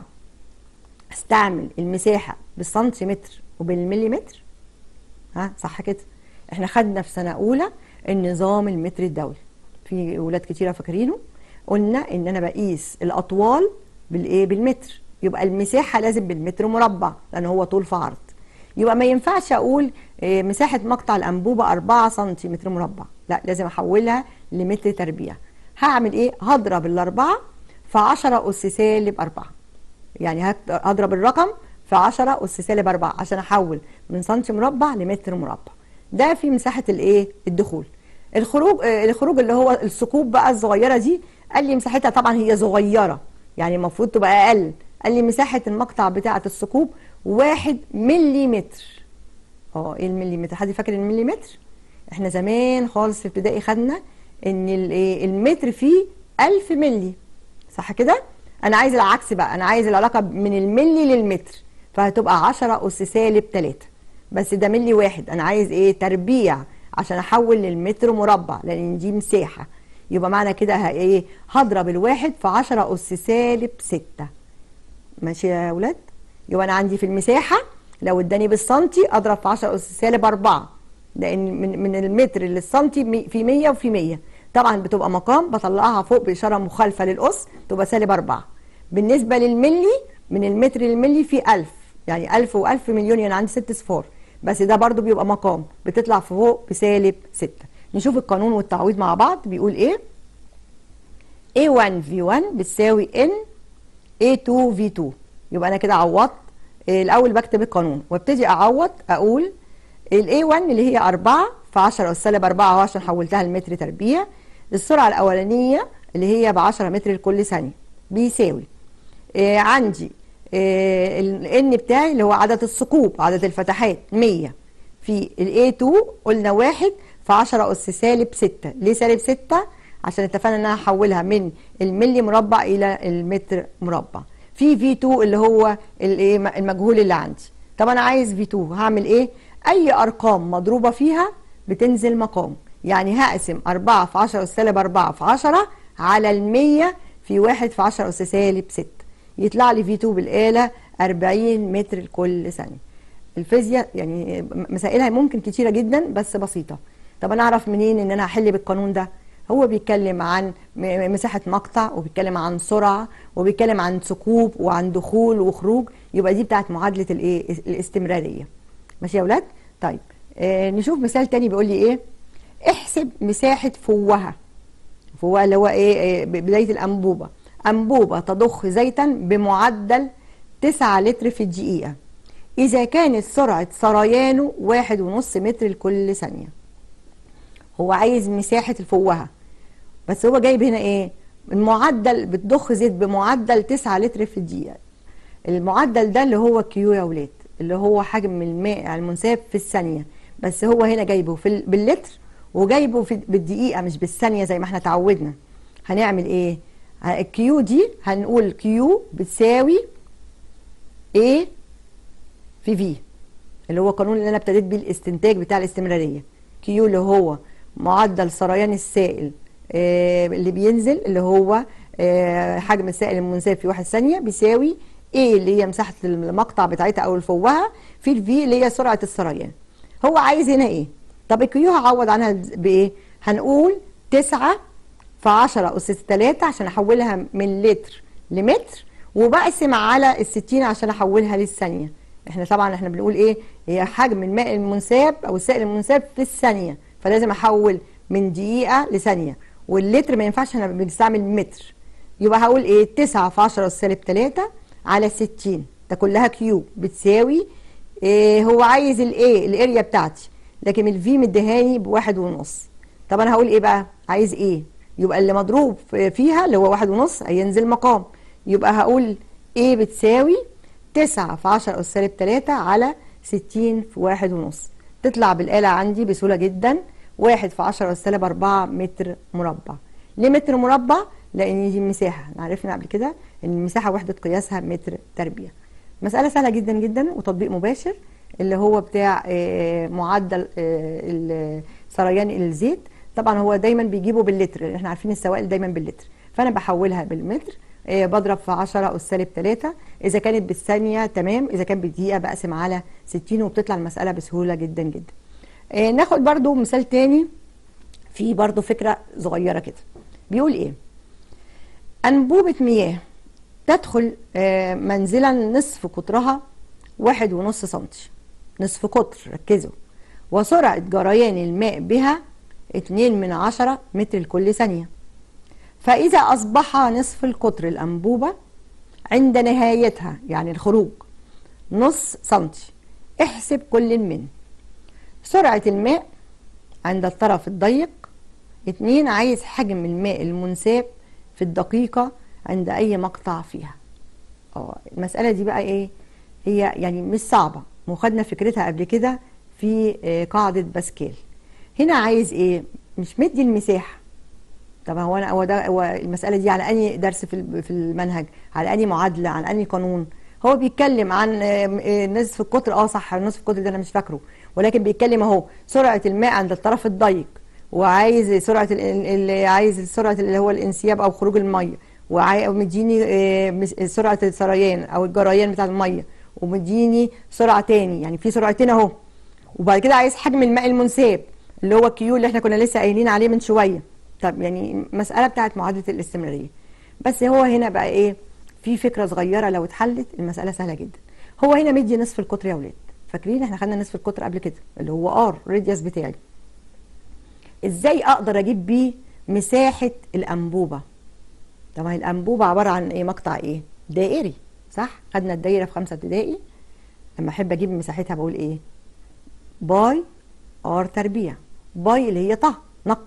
A: استعمل المساحة بالسنتيمتر وبالمليمتر؟ ها صح كده؟ احنا خدنا في سنة اولى النظام المتري الدولي، في ولاد كتيرة فاكرينه، قلنا ان انا بقيس الاطوال بالايه؟ بالمتر، يبقى المساحة لازم بالمتر مربع لان هو طول في عرض. يبقى ما ينفعش اقول مساحة مقطع الانبوبة أربعة سنتيمتر مربع، لا لازم احولها لمتر تربيع. هعمل ايه؟ هضرب الاربعة في عشرة اس سالب أربعة، يعني هضرب الرقم في عشرة اس سالب أربعة عشان احول من سنتي مربع لمتر مربع. ده في مساحة الايه؟ الدخول. الخروج الخروج اللي هو الثقوب بقى الصغيرة دي، قال لي مساحتها طبعا هي صغيرة، يعني المفروض تبقى اقل. قال لي مساحة المقطع بتاعة الثقوب واحد مليمتر. اه ايه المليمتر؟ حد فاكر المليمتر؟ احنا زمان خالص في ابتدائي خدنا ان المتر فيه ألف ملي، صح كده؟ انا عايز العكس بقى، انا عايز العلاقة من الملي للمتر، فهتبقى عشرة اس سالب تلاتة، بس ده ملي واحد، انا عايز ايه؟ تربيع عشان احول للمتر مربع لان دي مساحة. يبقى معنى كده ايه؟ هضرب الواحد في عشرة اس سالب ستة. ماشي يا اولاد؟ يبقى انا عندي في المساحة لو اداني بالسنتي اضرب في عشرة اس سالب أربعة، لان من من المتر للسنتي في مية وفي مية، طبعا بتبقى مقام بطلعها فوق باشاره مخالفه للاس تبقى سالب أربعة. بالنسبه للملي من المتر للملي في ألف، يعني ألف و1000 مليون، يعني عندي ست صفار، بس ده برضو بيبقى مقام بتطلع فوق بسالب ستة. نشوف القانون والتعويض مع بعض بيقول ايه. إيه واحد في واحد بتساوي N إيه اتنين في اتنين. يبقى انا كده عوضت. الاول بكتب القانون وابتدي اعوض، اقول ال إيه واحد اللي هي أربعة في عشرة اس سالب أربعة اهو عشان حولتها لمتر تربيع. السرعه الاولانيه اللي هي ب عشرة متر لكل ثانيه بيساوي آه عندي آه ال N بتاعي اللي هو عدد الثقوب، عدد الفتحات مية، في ال إيه اتنين قلنا واحد في عشرة اس سالب ستة. ليه سالب ستة؟ عشان اتفقنا ان انا هحولها من الملي مربع الى المتر مربع. في في اتنين اللي هو الايه المجهول اللي عندي. طب انا عايز في اتنين، هعمل ايه؟ اي ارقام مضروبه فيها بتنزل مقام، يعني هقسم أربعة في عشرة اس سالب أربعة في عشرة على المية في واحد في عشرة اس سالب ستة، يطلع لي في اتنين بالآلة أربعين متر لكل ثانيه. الفيزياء يعني مسائلها ممكن كتيره جدا بس بسيطه. طب انا اعرف منين ان انا هحل بالقانون ده؟ هو بيتكلم عن مساحة مقطع، وبيتكلم عن سرعة، وبيتكلم عن ثقوب وعن دخول وخروج، يبقى دي بتاعت معادلة الايه؟ الاستمرارية. ماشي يا ولاد؟ طيب آه نشوف مثال تاني بيقول لي ايه؟ احسب مساحة فوهة. فوهة اللي هو ايه؟ بداية الأنبوبة. أنبوبة تضخ زيتا بمعدل تسعة لتر في الدقيقة إذا كانت سرعة سريانه واحد ونص متر لكل ثانية. هو عايز مساحة الفوهة، بس هو جايب هنا ايه؟ المعدل بتضخ زيت بمعدل تسعة لتر في الدقيقة. المعدل ده اللي هو كيو يا ولاد، اللي هو حجم الماء المنساب في الثانية، بس هو هنا جايبه في باللتر وجايبه في بالدقيقة مش بالثانية زي ما احنا تعودنا. هنعمل ايه؟ الكيو دي هنقول كيو بتساوي ايه في في، اللي هو القانون اللي انا ابتديت بيه الاستنتاج بتاع الاستمرارية. كيو اللي هو معدل سريان السائل آه اللي بينزل، اللي هو آه حجم السائل المنساب في واحد ثانية، بيساوي ايه اللي هي مساحة المقطع بتاعتها او الفوهة في الفي اللي هي سرعة السريان. هو عايز هنا ايه؟ طب الكيو هعوض عنها بايه؟ هنقول تسعة في عشرة اس تلاتة عشان احولها من لتر لمتر، وبقسم على الستين عشان احولها للثانيه. احنا طبعا احنا بنقول ايه؟ هي حجم الماء المنساب او السائل المنساب في الثانيه، فلازم احول من دقيقه لثانيه، واللتر ما ينفعش، احنا بنستعمل متر. يبقى هقول ايه؟ تسعة في عشرة أس سالب تلاتة على ستين، ده كلها كيوب، بتساوي إيه؟ هو عايز الايه؟ الاريا بتاعتي، لكن الفي مديهاني بواحد ونص. طب انا هقول ايه بقى؟ عايز ايه؟ يبقى اللي مضروب فيها اللي هو واحد ونص هينزل مقام، يبقى هقول ايه بتساوي تسعة في عشرة أس سالب تلاتة على ستين في واحد ونص. تطلع بالآلة عندي بسهولة جدا واحد في عشرة أس سالب أربعة متر مربع. ليه متر مربع؟ لأن دي المساحة، احنا عرفنا قبل كده إن المساحة وحدة قياسها متر تربيع. مسألة سهلة جدا جدا وتطبيق مباشر، اللي هو بتاع معدل سريان الزيت. طبعا هو دايما بيجيبه باللتر، احنا عارفين السوائل دايما باللتر، فأنا بحولها بالمتر. بضرب في عشرة أس سالب تلاتة، إذا كانت بالثانية تمام، إذا كانت بالدقيقة بقسم على ستين، وبتطلع المسألة بسهولة جدا جدا. ناخد برضو مثال تاني، في برضو فكرة صغيرة كده. بيقول إيه؟ أنبوبة مياه تدخل منزلا نصف قطرها واحد ونص سنتي، نصف قطر، ركزوا، وسرعة جريان الماء بها اتنين من عشرة متر لكل ثانية. فإذا أصبح نصف القطر الأنبوبة عند نهايتها، يعني الخروج، نص سنتي، احسب كل من سرعة الماء عند الطرف الضيق. اتنين، عايز حجم الماء المنساب في الدقيقة عند أي مقطع فيها. اه المسألة دي بقى إيه؟ هي يعني مش صعبة، وخدنا فكرتها قبل كده في قاعدة باسكال. هنا عايز إيه؟ مش مدي المساحة. طب هو انا هو ده هو المساله دي على انهي درس في في المنهج؟ على انهي معادله؟ على انهي قانون؟ هو بيتكلم عن نصف القطر. اه صح، نصف القطر ده انا مش فاكره، ولكن بيتكلم اهو سرعه الماء عند الطرف الضيق، وعايز سرعه اللي عايز سرعه اللي هو الانسياب او خروج الميه، ومديني سرعه السريان او الجريان بتاع الميه، ومديني سرعه تاني، يعني في سرعتين اهو. وبعد كده عايز حجم الماء المنساب اللي هو كيو اللي احنا كنا لسه قايلين عليه من شويه. طب يعني مسألة بتاعت معادلة الاستمرارية. بس هو هنا بقى ايه؟ في فكرة صغيرة لو اتحلت المسألة سهلة جدا. هو هنا مدي نصف القطر يا ولاد، فاكرين احنا خدنا نصف القطر قبل كده اللي هو ار راديوس بتاعي. ازاي اقدر اجيب بيه مساحة الانبوبة؟ طبعا الانبوبة عبارة عن ايه؟ مقطع ايه؟ دائري، صح؟ خدنا الدايرة في خمسة ابتدائي. لما احب اجيب مساحتها بقول ايه؟ باي ار تربيع. باي اللي هي طه، نق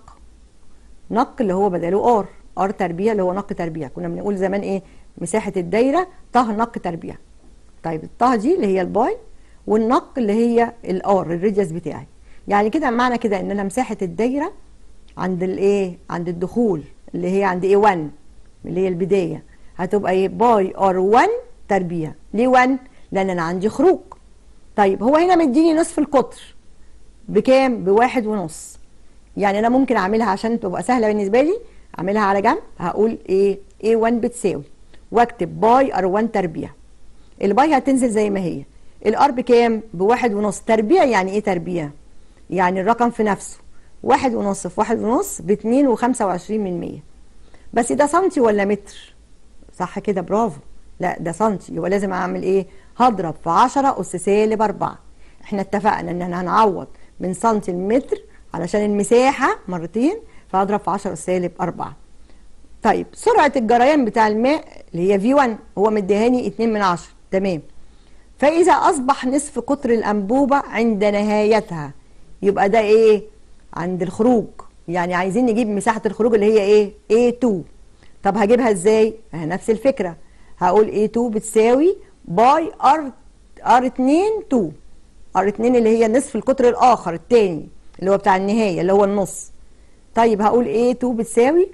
A: نق اللي هو بداله ار، ار تربيع اللي هو نق تربيع. كنا بنقول زمان ايه؟ مساحة الدايرة طه نق تربيع. طيب الطه دي اللي هي الباي، والنق اللي هي الار الراديوس بتاعي. يعني كده معنى كده ان انا مساحة الدايرة عند الايه؟ عند الدخول اللي هي عند ايه؟ واحد اللي هي البداية، هتبقى ايه؟ باي ار واحد تربيع. ليه واحد؟ لان انا عندي خروج. طيب هو هنا مديني نصف القطر بكام؟ بواحد ونص. يعني انا ممكن اعملها عشان تبقى سهله بالنسبه لي، اعملها على جنب. هقول ايه؟ ايه واحد بتساوي، واكتب باي ار واحد تربيع. الباي هتنزل زي ما هي. الار بكام؟ بواحد ونص تربيع. يعني ايه تربيع؟ يعني الرقم في نفسه. واحد ونص في واحد ونص باتنين وخمسة وعشرين من مية. بس ده سنتي ولا متر؟ صح كده، برافو. لا ده سنتي، يبقى لازم اعمل ايه؟ هضرب في عشرة اس سالب أربعة. احنا اتفقنا ان احنا هنعوض من سنتي لمتر علشان المساحة مرتين، فهضرب في عشرة سالب أربعة. طيب سرعة الجريان بتاع الماء اللي هي في واحد هو مديهاني اتنين من عشرة، تمام. فإذا أصبح نصف قطر الأنبوبة عند نهايتها، يبقى ده إيه؟ عند الخروج. يعني عايزين نجيب مساحة الخروج اللي هي إيه؟ إيه اتنين. طب هجيبها إزاي؟ نفس الفكرة، هقول إيه اتنين بتساوي باي ار ار اتنين اتنين. ار اتنين اللي هي نصف القطر الآخر التاني اللي هو بتاع النهاية اللي هو النص. طيب هقول ايه؟ اتنين بتساوي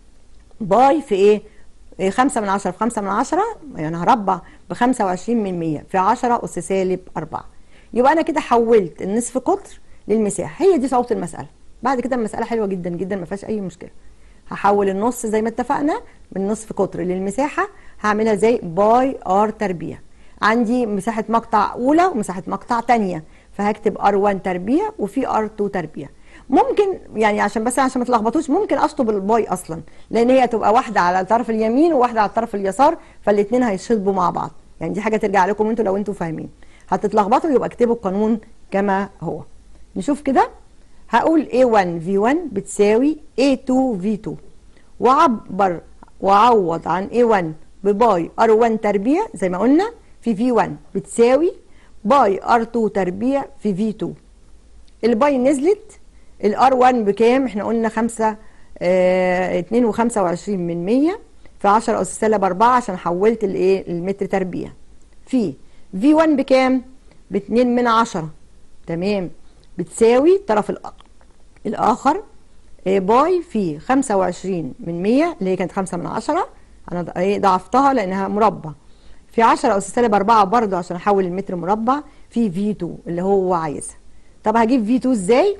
A: باي في ايه؟ إيه خمسة من عشرة في خمسة من عشرة، يعني هربع بخمسة وعشرين من مية في عشرة أس سالب أربعة. يبقى أنا كده حولت النصف قطر للمساحة. هي دي صعوبة المسألة. بعد كده المسألة حلوة جدا جدا ما فيهاش أي مشكلة. هحول النص زي ما اتفقنا من نصف قطر للمساحة. هعملها زي باي ار تربيع. عندي مساحة مقطع أولى ومساحة مقطع تانية، فهكتب ار واحد تربيع وفي ار اتنين تربيع. ممكن يعني عشان بس عشان ما تلخبطوش ممكن اشطب الباي اصلا، لان هي تبقى واحده على الطرف اليمين وواحده على الطرف اليسار، فالاثنين هيشطبوا مع بعض. يعني دي حاجه ترجع لكم انتوا لو انتوا فاهمين. هتتلخبطوا يبقى اكتبوا القانون كما هو. نشوف كده. هقول إيه واحد في واحد بتساوي إيه اتنين في اتنين، وعبر وعوض عن إيه واحد بباي ار واحد تربيع زي ما قلنا في في واحد بتساوي باي ار اتنين تربيع في في اتنين. الباي نزلت، الار واحد بكام؟ احنا قلنا خمسة اه اتنين وخمسة وعشرين من مية في عشرة اس سالب اربعة عشان حولت الايه المتر تربيع. في في واحد بكام؟ باتنين من عشرة. تمام. بتساوي الطرف الاخر اه باي في خمسة وعشرين من مية اللي هي كانت خمسة من عشرة، انا ضعفتها لانها مربع، في عشرة اس سالب اربعة برضو عشان احول المتر مربع في في اتنين اللي هو عايزها. طب هجيب في اتنين ازاي؟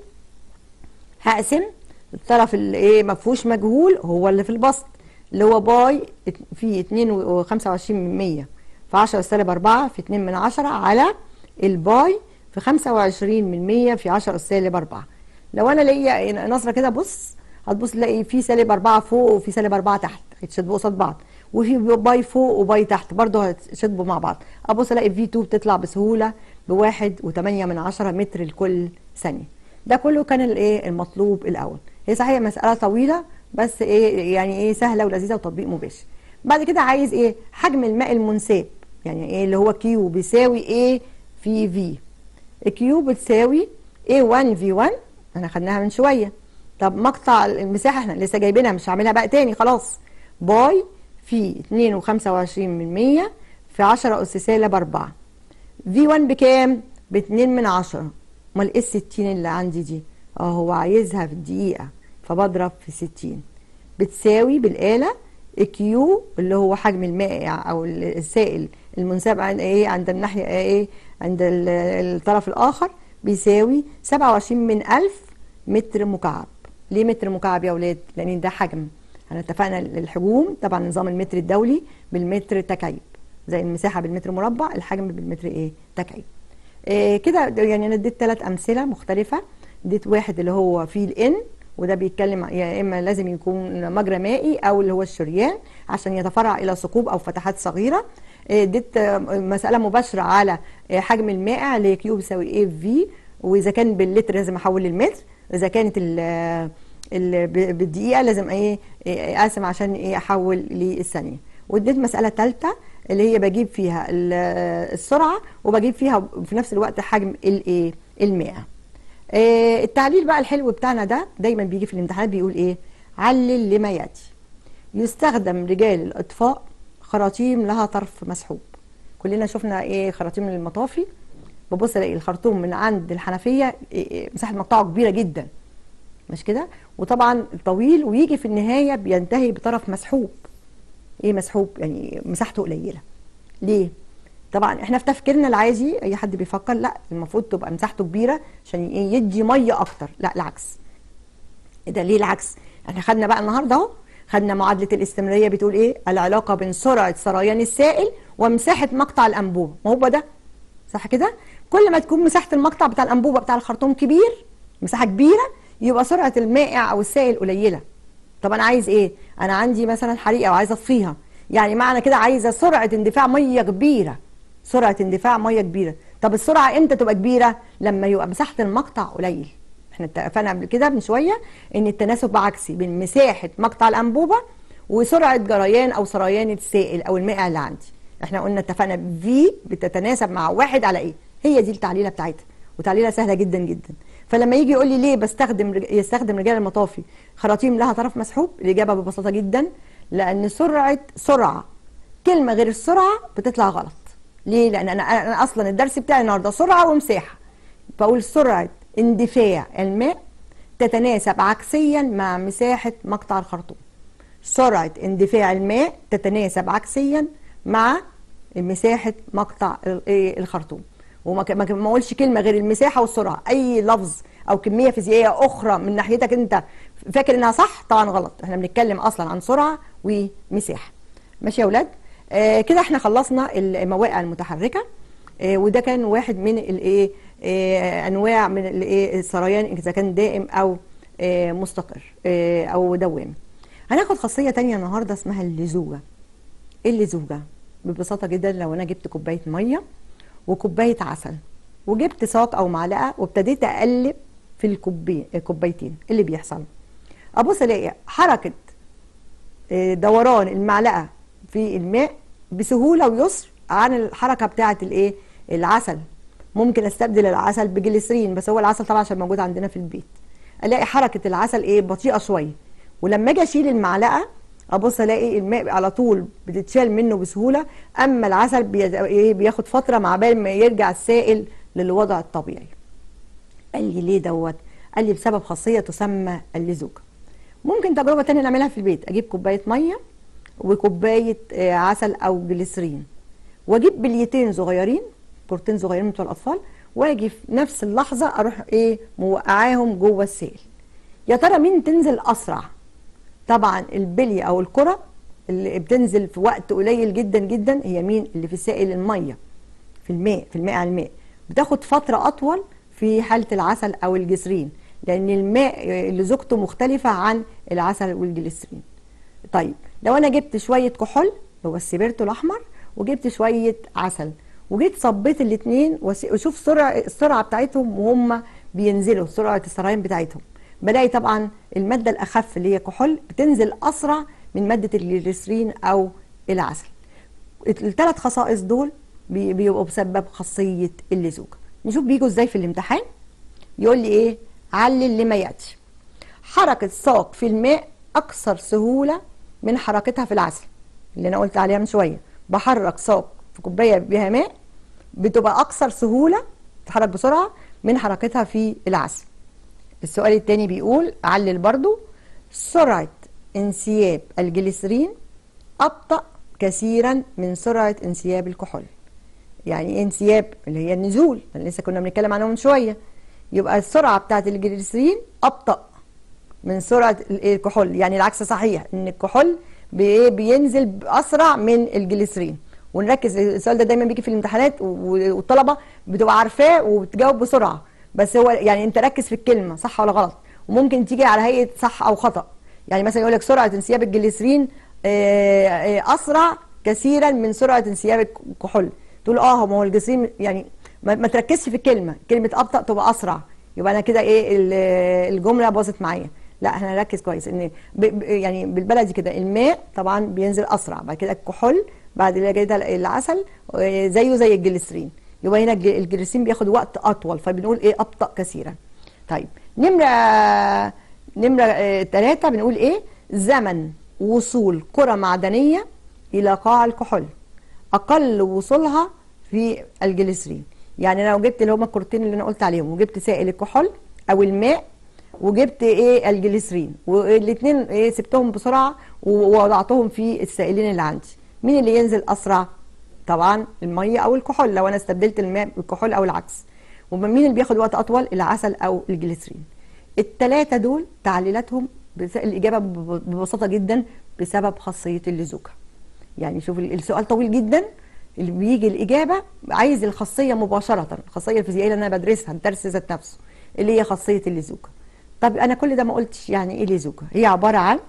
A: هقسم الطرف اللي ايه ما فيهوش مجهول هو اللي في البسط اللي هو باي في اتنين وخمسة وعشرين من مية في عشرة سالب اربعة في اتنين من عشرة على الباي في خمسة وعشرين من مية في عشرة سالب اربعة. لو انا ليا نظره كده بص هتبص تلاقي في سالب اربعة فوق وفي سالب اربعة تحت هيتشدوا قصاد بعض، وفي باي فوق وباي تحت برضه هيتشدوا مع بعض. ابص الاقي في اتنين بتطلع بسهوله بواحد وتمانية من عشرة متر لكل ثانيه. ده كله كان الايه المطلوب الاول. هي صحيح مساله طويله بس ايه يعني ايه سهله ولذيذه وتطبيق مباشر. بعد كده عايز ايه؟ حجم الماء المنساب، يعني ايه اللي هو كيو بيساوي ايه في في. كيو بتساوي ايه واحد في واحد احنا خدناها من شويه. طب مقطع المساحه احنا لسه جايبينها مش هعملها بقى تاني خلاص. باي في اتنين وخمسة وعشرين من مية في عشرة اس سالب اربعة. في واحد بكام؟ باتنين من عشرة. امال ايه الستين اللي عندي دي؟ اه هو عايزها في الدقيقه فبضرب في ستين. بتساوي بالاله كيو اللي هو حجم المائع او السائل المنساب عند ايه عند الناحيه ايه عند الطرف الاخر بيساوي سبعة وعشرين من ألف متر مكعب. ليه متر مكعب يا اولاد؟ لان ده حجم. احنا اتفقنا الحجوم طبعا نظام المتر الدولي بالمتر تكعيب، زي المساحه بالمتر مربع الحجم بالمتر ايه تكعيب. إيه كده يعني انا اديت ثلاث امثله مختلفه. اديت واحد اللي هو فيه الان وده بيتكلم يا اما لازم يكون مجرى مائي او اللي هو الشريان عشان يتفرع الى ثقوب او فتحات صغيره. اديت مساله مباشره على حجم المائع اللي كيو بيساوي ايه في، واذا كان باللتر لازم احول للمتر، اذا كانت ال ال بالدقيقه لازم ايه اقسم عشان ايه احول للثانيه. واديت مساله ثالثه اللي هي بجيب فيها السرعه وبجيب فيها في نفس الوقت حجم الايه المائع. آه التعليل بقى الحلو بتاعنا ده دايما بيجي في الامتحانات بيقول ايه؟ علل لما ياتي. يستخدم رجال الاطفاء خراطيم لها طرف مسحوب. كلنا شفنا ايه خراطيم للمطافي، ببص الاقي الخرطوم من عند الحنفيه إيه مساحه مقطعه كبيره جدا مش كده؟ وطبعا طويل ويجي في النهايه بينتهي بطرف مسحوب. ايه مسحوب؟ يعني مساحته قليله. ليه؟ طبعا احنا في تفكيرنا العادي اي حد بيفكر لا المفروض تبقى مساحته كبيره عشان يدي ميه اكتر، لا العكس. ده ليه العكس؟ احنا خدنا بقى النهارده اهو خدنا معادله الاستمراريه بتقول ايه؟ العلاقه بين سرعه سريان السائل ومساحه مقطع الانبوبه، ما هو ده صح كده؟ كل ما تكون مساحه المقطع بتاع الانبوبه بتاع الخرطوم كبير مساحه كبيره يبقى سرعه المائع او السائل قليله. طب انا عايز ايه؟ انا عندي مثلا حريقه وعايزه اطفيها، يعني معنى كده عايزه سرعه اندفاع ميه كبيره. سرعه اندفاع ميه كبيره. طب السرعه امتى تبقى كبيره؟ لما يبقى مساحه المقطع قليل. احنا اتفقنا قبل كده من شويه ان التناسب عكسي بين مساحه مقطع الانبوبه وسرعه جريان او سريان السائل او المائع اللي عندي. احنا قلنا اتفقنا في بتتناسب مع واحد على ايه؟ هي دي التعليله بتاعتها، وتعليله سهله جدا جدا. فلما يجي يقول لي ليه بستخدم يستخدم رجال المطافي خراطيم لها طرف مسحوب، الاجابه ببساطه جدا لان سرعه سرعه كلمه غير السرعه بتطلع غلط. ليه؟ لان انا انا اصلا الدرس بتاعي النهارده سرعه ومساحه. بقول سرعه اندفاع الماء تتناسب عكسيا مع مساحه مقطع الخرطوم. سرعه اندفاع الماء تتناسب عكسيا مع مساحه مقطع الخرطوم. وما ما اقولش كلمه غير المساحه والسرعه. اي لفظ او كميه فيزيائيه اخرى من ناحيتك انت فاكر انها صح طبعا غلط. احنا بنتكلم اصلا عن سرعه ومساحه. ماشي يا اولاد؟ آه كده احنا خلصنا المواقع المتحركه. آه وده كان واحد من الايه آه انواع من الايه السريان اذا كان دائم او آه مستقر آه او دوامي. هناخد خاصيه تانية النهارده اسمها اللزوجه. ايه اللزوجه؟ ببساطه جدا، لو انا جبت كوبايه ميه وكوبايه عسل وجبت ساق او معلقه وابتديت اقلب في الكوبايتين، الكوبايتين اللي بيحصل ابص الاقي حركه دوران المعلقه في الماء بسهوله ويسر عن الحركه بتاعه الايه العسل. ممكن استبدل العسل بجليسرين، بس هو العسل طبعا عشان موجود عندنا في البيت، الاقي حركه العسل ايه بطيئه شويه، ولما اجي اشيل المعلقه ابص الاقي الماء على طول بتتشال منه بسهوله، اما العسل بي... بياخد فتره مع بال ما يرجع السائل للوضع الطبيعي. قال لي ليه دوت؟ قال لي بسبب خاصيه تسمى اللزوجه. ممكن تجربه تانية نعملها في البيت، اجيب كوبايه ميه وكوبايه عسل او جليسرين واجيب بليتين صغيرين، كورتين صغيرين بتوع الاطفال، واجي في نفس اللحظه اروح ايه موقعاهم جوه السائل. يا ترى مين تنزل اسرع؟ طبعا البليه او الكره اللي بتنزل في وقت قليل جدا جدا هي مين؟ اللي في سائل الميه، في الماء، في الماء على الماء. بتاخد فتره اطول في حاله العسل او الجسرين، لان الماء اللي زوجته مختلفه عن العسل والجليسرين. طيب لو انا جبت شويه كحول هو السبيرتو الاحمر وجبت شويه عسل وجيت صبيت الاثنين واشوف سرعه السرعه بتاعتهم وهم بينزلوا، سرعه السريان بتاعتهم، بلاقي طبعا الماده الاخف اللي هي كحول بتنزل اسرع من ماده الجليسرين او العسل. الثلاث خصائص دول بيبقوا بسبب خاصيه اللزوجه. نشوف بيجوا ازاي في الامتحان. يقول لي ايه؟ علل لما ياتي. حركه ساق في الماء اكثر سهوله من حركتها في العسل، اللي انا قلت عليها من شويه. بحرك ساق في كوبايه بيها ماء بتبقى اكثر سهوله، تتحرك بسرعه من حركتها في العسل. السؤال الثاني بيقول علل برضو، سرعه انسياب الجليسرين ابطا كثيرا من سرعه انسياب الكحول. يعني ايه انسياب؟ اللي هي النزول اللي لسه كنا بنتكلم عنه من شويه. يبقى السرعه بتاعت الجليسرين ابطا من سرعه الكحول، يعني العكس صحيح، ان الكحول بينزل اسرع من الجليسرين. ونركز، السؤال ده دايما بيجي في الامتحانات والطلبه بتبقى عارفاه وبتجاوب بسرعه، بس هو يعني انت ركز في الكلمه صح ولا غلط، وممكن تيجي على هيئه صح او خطا. يعني مثلا يقول لك سرعه انسياب الجليسرين اسرع كثيرا من سرعه انسياب الكحول، تقول اه ما هو الجليسرين، يعني ما تركزش في الكلمه، كلمه ابطا تبقى اسرع، يبقى انا كده ايه الجمله باظت معايا. لا احنا نركز كويس ان يعني بالبلدي كده الماء طبعا بينزل اسرع، بعد كده الكحول، بعد كده العسل زيه زي الجليسرين، يبقى هنا الجليسرين بياخد وقت اطول، فبنقول ايه ابطا كثيرا. طيب نمره نمره ثلاثة بنقول ايه؟ زمن وصول كره معدنيه الى قاع الكحول اقل وصولها في الجليسرين. يعني انا لو جبت اللي هما الكورتين اللي انا قلت عليهم وجبت سائل الكحول او الماء وجبت ايه الجليسرين والاثنين ايه سبتهم بسرعه ووضعتهم في السائلين اللي عندي، مين اللي ينزل اسرع؟ طبعا الميه او الكحول لو انا استبدلت الماء بالكحول او العكس. ومين اللي بياخد وقت اطول؟ العسل او الجليسرين. الثلاثه دول تعليلاتهم الاجابه ببساطه جدا بسبب خاصيه اللزوجه. يعني شوف السؤال طويل جدا، اللي بيجي الاجابه عايز الخاصيه مباشره، الخاصيه الفيزيائيه اللي انا بدرسها الدرس ذات نفسه اللي هي خاصيه اللزوجه. طب انا كل ده ما قلتش يعني ايه لزوجه. هي عباره عن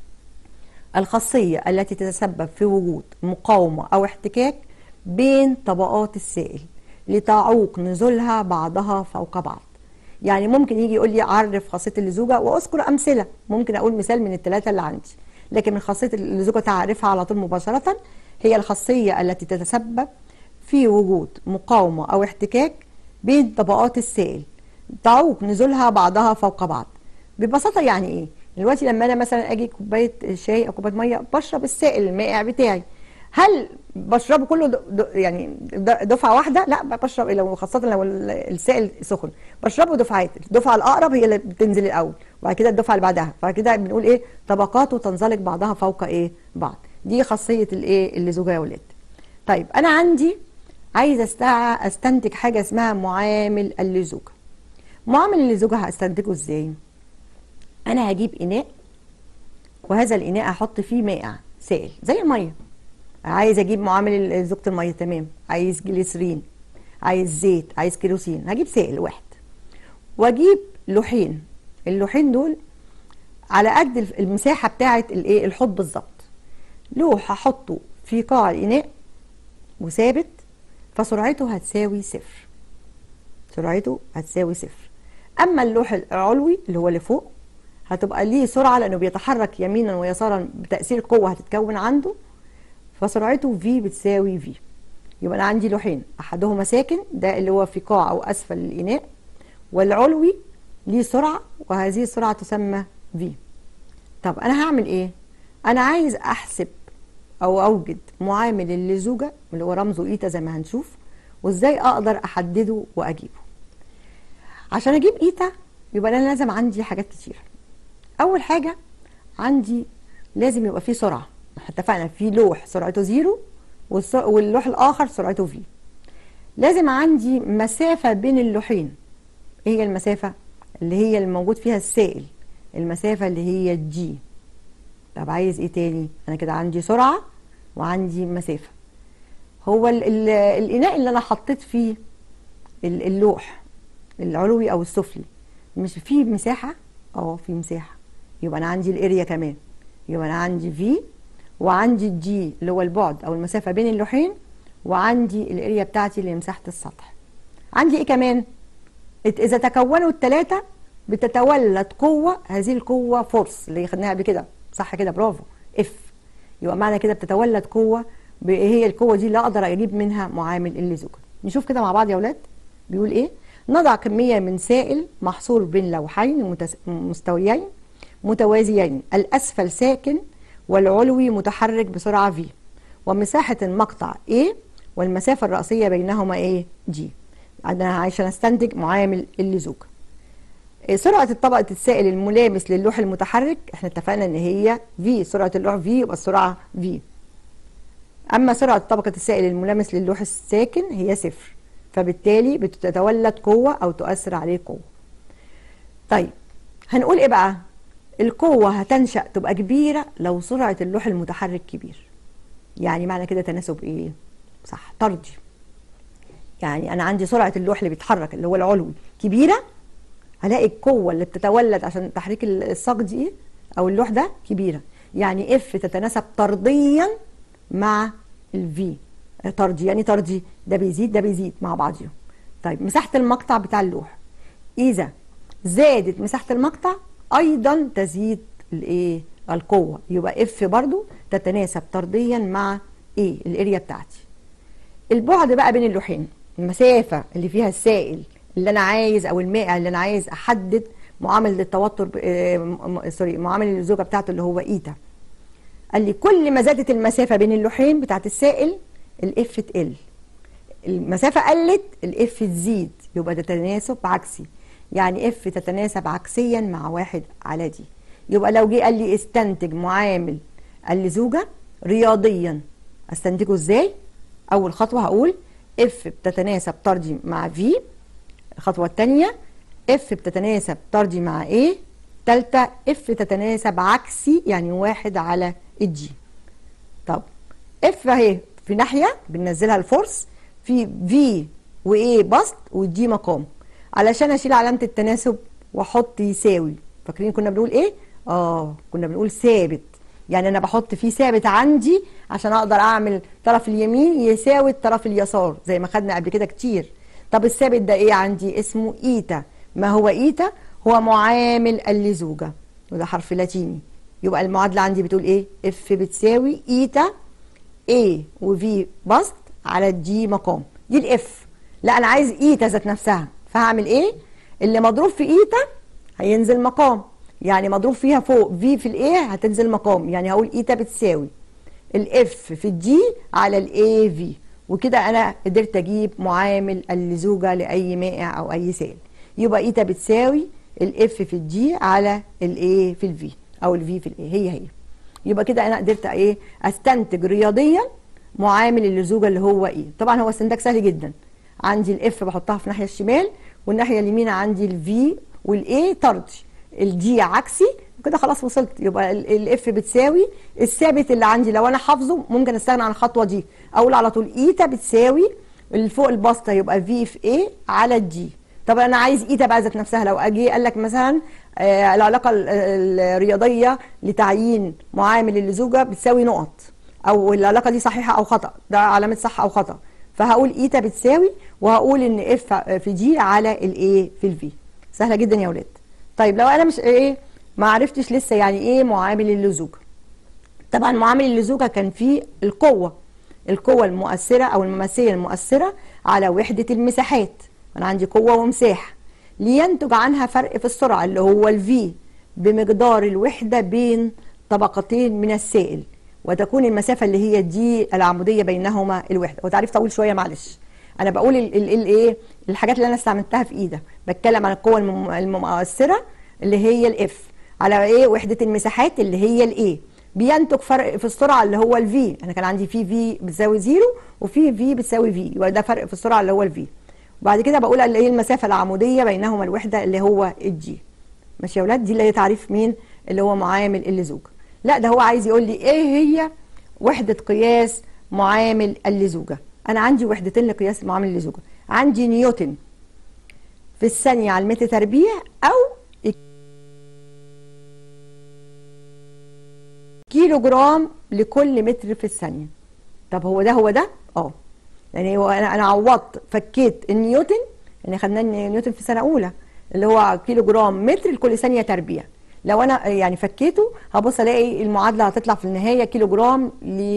A: الخاصيه التي تتسبب في وجود مقاومه او احتكاك بين طبقات السائل لتعوق نزولها بعضها فوق بعض. يعني ممكن يجي يقول لي عرف خاصيه اللزوجه واذكر امثله، ممكن اقول مثال من الثلاثه اللي عندي، لكن من خاصيه اللزوجه تعرفها على طول مباشره هي الخاصيه التي تتسبب في وجود مقاومه او احتكاك بين طبقات السائل تعوق نزولها بعضها فوق بعض. ببساطه يعني ايه؟ دلوقتي لما انا مثلا اجي كوبايه شاي او كوبايه ميه بشرب السائل المائع بتاعي، هل بشربه كله د... د... يعني دفعه واحده؟ لا، بشرب لو خاصه لو السائل سخن بشربه دفعات، الدفعه الاقرب هي اللي بتنزل الاول وبعد كده الدفعه اللي بعدها، فكده بنقول ايه؟ طبقاته تنزلق بعضها فوق ايه؟ بعض. دي خاصيه الايه؟ اللزوجه يا ولاد. طيب انا عندي عايزه استع... استنتج حاجه اسمها معامل اللزوجه. معامل اللزوجه هستنتجه ازاي؟ انا هجيب اناء وهذا الاناء هحط فيه مائع سائل زي الميه، عايز اجيب معامل زوجة الميه، تمام، عايز جليسرين، عايز زيت، عايز كيروسين، هجيب سائل واحد واجيب لوحين. اللوحين دول على قد المساحه بتاعه الايه الحوض بالظبط. لوح هحطه في قاع الاناء وثابت، فسرعته هتساوي صفر. سرعته هتساوي صفر. اما اللوح العلوي اللي هو اللي فوق هتبقى ليه سرعه لانه بيتحرك يمينا ويسارا بتاثير قوه هتتكون عنده، فسرعته في بتساوي في. يبقى انا عندي لوحين، احدهما ساكن ده اللي هو في قاع او اسفل الاناء، والعلوي ليه سرعه وهذه السرعه تسمى في. طب انا هعمل ايه؟ انا عايز احسب او اوجد معامل اللزوجه اللي هو رمزه ايتا زي ما هنشوف، وازاي اقدر احدده واجيبه. عشان اجيب ايتا يبقى انا لازم عندي حاجات كتير. اول حاجه عندي لازم يبقى فيه سرعه. اتفقنا في لوح سرعته زيرو واللوح الاخر سرعته في. لازم عندي مسافه بين اللوحين. ايه هي المسافه؟ اللي هي الموجود فيها السائل، المسافه اللي هي الجي. طب عايز ايه تاني؟ انا كده عندي سرعه وعندي مسافه. هو ال ال الاناء اللي انا حطيت فيه اللوح العلوي او السفلي مش فيه مساحه؟ اه في مساحه. يبقى انا عندي الاريا كمان. يبقى انا عندي في وعندي الجي اللي هو البعد او المسافه بين اللوحين، وعندي الاريا بتاعتي اللي هي مساحه السطح. عندي ايه كمان؟ اذا تكونوا الثلاثه بتتولد قوه، هذه القوه فورس اللي خدناها قبل كده، صح كده؟ برافو، اف. يبقى معنى كده بتتولد قوه، هي القوه دي اللي اقدر اجيب منها معامل اللزوجه. نشوف كده مع بعض يا اولاد. بيقول ايه؟ نضع كميه من سائل محصور بين لوحين مستويين متوازيين، الاسفل ساكن والعلوي متحرك بسرعه v، ومساحه المقطع a، والمسافه الرئيسيه بينهما ايه؟ g. عندنا عشان استنتج معامل اللزوجه. سرعه طبقه السائل الملامس للوح المتحرك احنا اتفقنا ان هي v، سرعه اللوح v يبقى السرعه v. اما سرعه طبقه السائل الملامس للوح الساكن هي صفر، فبالتالي بتتولد قوه او تؤثر عليه قوه. طيب هنقول ايه بقى؟ القوه هتنشأ تبقى كبيره لو سرعه اللوح المتحرك كبير. يعني معنى كده تناسب ايه؟ صح، طردي. يعني انا عندي سرعه اللوح اللي بيتحرك اللي هو العلوي كبيره، هلاقي القوه اللي بتتولد عشان تحريك الساق دي او اللوح ده كبيره. يعني اف تتناسب طرديا مع الفي. طردي يعني طردي، ده بيزيد ده بيزيد مع بعضهم. طيب مساحه المقطع بتاع اللوح، اذا زادت مساحه المقطع ايضا تزيد الايه؟ القوه. يبقى اف برضو تتناسب طرديا مع ايه؟ الاريا بتاعتي. البعد بقى بين اللوحين، المسافه اللي فيها السائل اللي انا عايز او المائع اللي انا عايز احدد معامل التوتر آه سوري معامل اللزوجه بتاعته اللي هو ايتا. قال لي كل ما زادت المسافه بين اللوحين بتاعت السائل الاف تقل، المسافه قلت الاف تزيد، يبقى ده تناسب عكسي. يعني اف تتناسب عكسيا مع واحد على دي. يبقى لو جه قال لي استنتج معامل اللزوجه رياضيا، استنتجه ازاي؟ اول خطوه هقول اف بتتناسب طردي مع في. الخطوه الثانيه اف بتتناسب طردي مع ايه. ثالثه اف تتناسب عكسي يعني واحد على الجي. طب اف اهي في ناحيه بننزلها الفورس، في في وايه بسط والجي مقام. علشان اشيل علامه التناسب واحط يساوي، فاكرين كنا بنقول ايه؟ اه كنا بنقول ثابت. يعني انا بحط فيه ثابت عندي عشان اقدر اعمل طرف اليمين يساوي الطرف اليسار زي ما خدنا قبل كده كتير. طب الثابت ده ايه عندي؟ اسمه ايتا. ما هو ايتا؟ هو معامل اللزوجه، وده حرف لاتيني. يبقى المعادله عندي بتقول ايه؟ اف بتساوي ايتا A وفي بسط على الجي مقام. دي الاف. لا انا عايز ايتا ذات نفسها، فهعمل ايه؟ اللي مضروب في ايتا هينزل مقام، يعني مضروب فيها فوق في في الايه هتنزل مقام. يعني هقول ايتا بتساوي الاف في الجي على الاي في، وكده انا قدرت اجيب معامل اللزوجه لاي مائع او اي سائل. يبقى ايتا بتساوي الاف في الجي على الاي في الفي او الفي في الاي، هي هي. يبقى كده انا قدرت ايه؟ استنتج رياضيا معامل اللزوجه اللي هو ايه. طبعا هو استنتاج سهل جدا. عندي الاف بحطها في الناحيه الشمال، والناحيه اليمين عندي الفي والاي طردي، الجي عكسي، كده خلاص وصلت. يبقى الاف بتساوي الثابت اللي عندي، لو انا حافظه ممكن استغنى عن الخطوه دي، اقول على طول ايتا بتساوي اللي فوق البسطه يبقى في في ايه على الدي. طب انا عايز ايتا بقى ذات نفسها، لو اجي قال لك مثلا آه العلاقه الرياضيه لتعيين معامل اللزوجه بتساوي نقط، او العلاقه دي صحيحه او خطا، ده علامه صح او خطا، فهقول ايتا بتساوي وهقول ان اف في جي على الايه في الفي. سهله جدا يا ولاد. طيب لو انا مش ايه ما عرفتش لسه يعني ايه معامل اللزوجه. طبعا معامل اللزوجه كان فيه القوه القوه المؤثره او المماثله المؤثره على وحده المساحات. انا عندي قوه ومساحه لينتج عنها فرق في السرعه اللي هو الفي بمقدار الوحده بين طبقتين من السائل، وتكون المسافه اللي هي دي العموديه بينهما الوحده. وتعريف طويل شويه معلش، انا بقول الايه الحاجات اللي انا استعملتها في ايده. بتكلم عن القوه المؤثره اللي هي الاف على ايه وحده المساحات اللي هي الايه، بينتج فرق في السرعه اللي هو الفي. انا كان عندي في في بتساوي زيرو وفي في بتساوي في، يبقى ده فرق في السرعه اللي هو الفي. وبعد كده بقول اللي هي المسافه العموديه بينهما الوحده اللي هو الجي. ماشي يا ولاد؟ دي اللي هي تعريف مين اللي هو معامل اللزوجه. لا ده هو عايز يقول لي ايه هي وحده قياس معامل اللزوجه. انا عندي وحدتين لقياس معامل اللزوجه، عندي نيوتن في الثانيه على المتر تربيع او كيلو جرام لكل متر في الثانيه. طب هو ده هو ده اه يعني هو انا انا عوضت فكيت النيوتن، يعني خدنا نيوتن في سنه اولى اللي هو كيلو جرام متر لكل ثانيه تربيع. لو انا يعني فكيته هبص الاقي المعادله هتطلع في النهايه كيلو جرام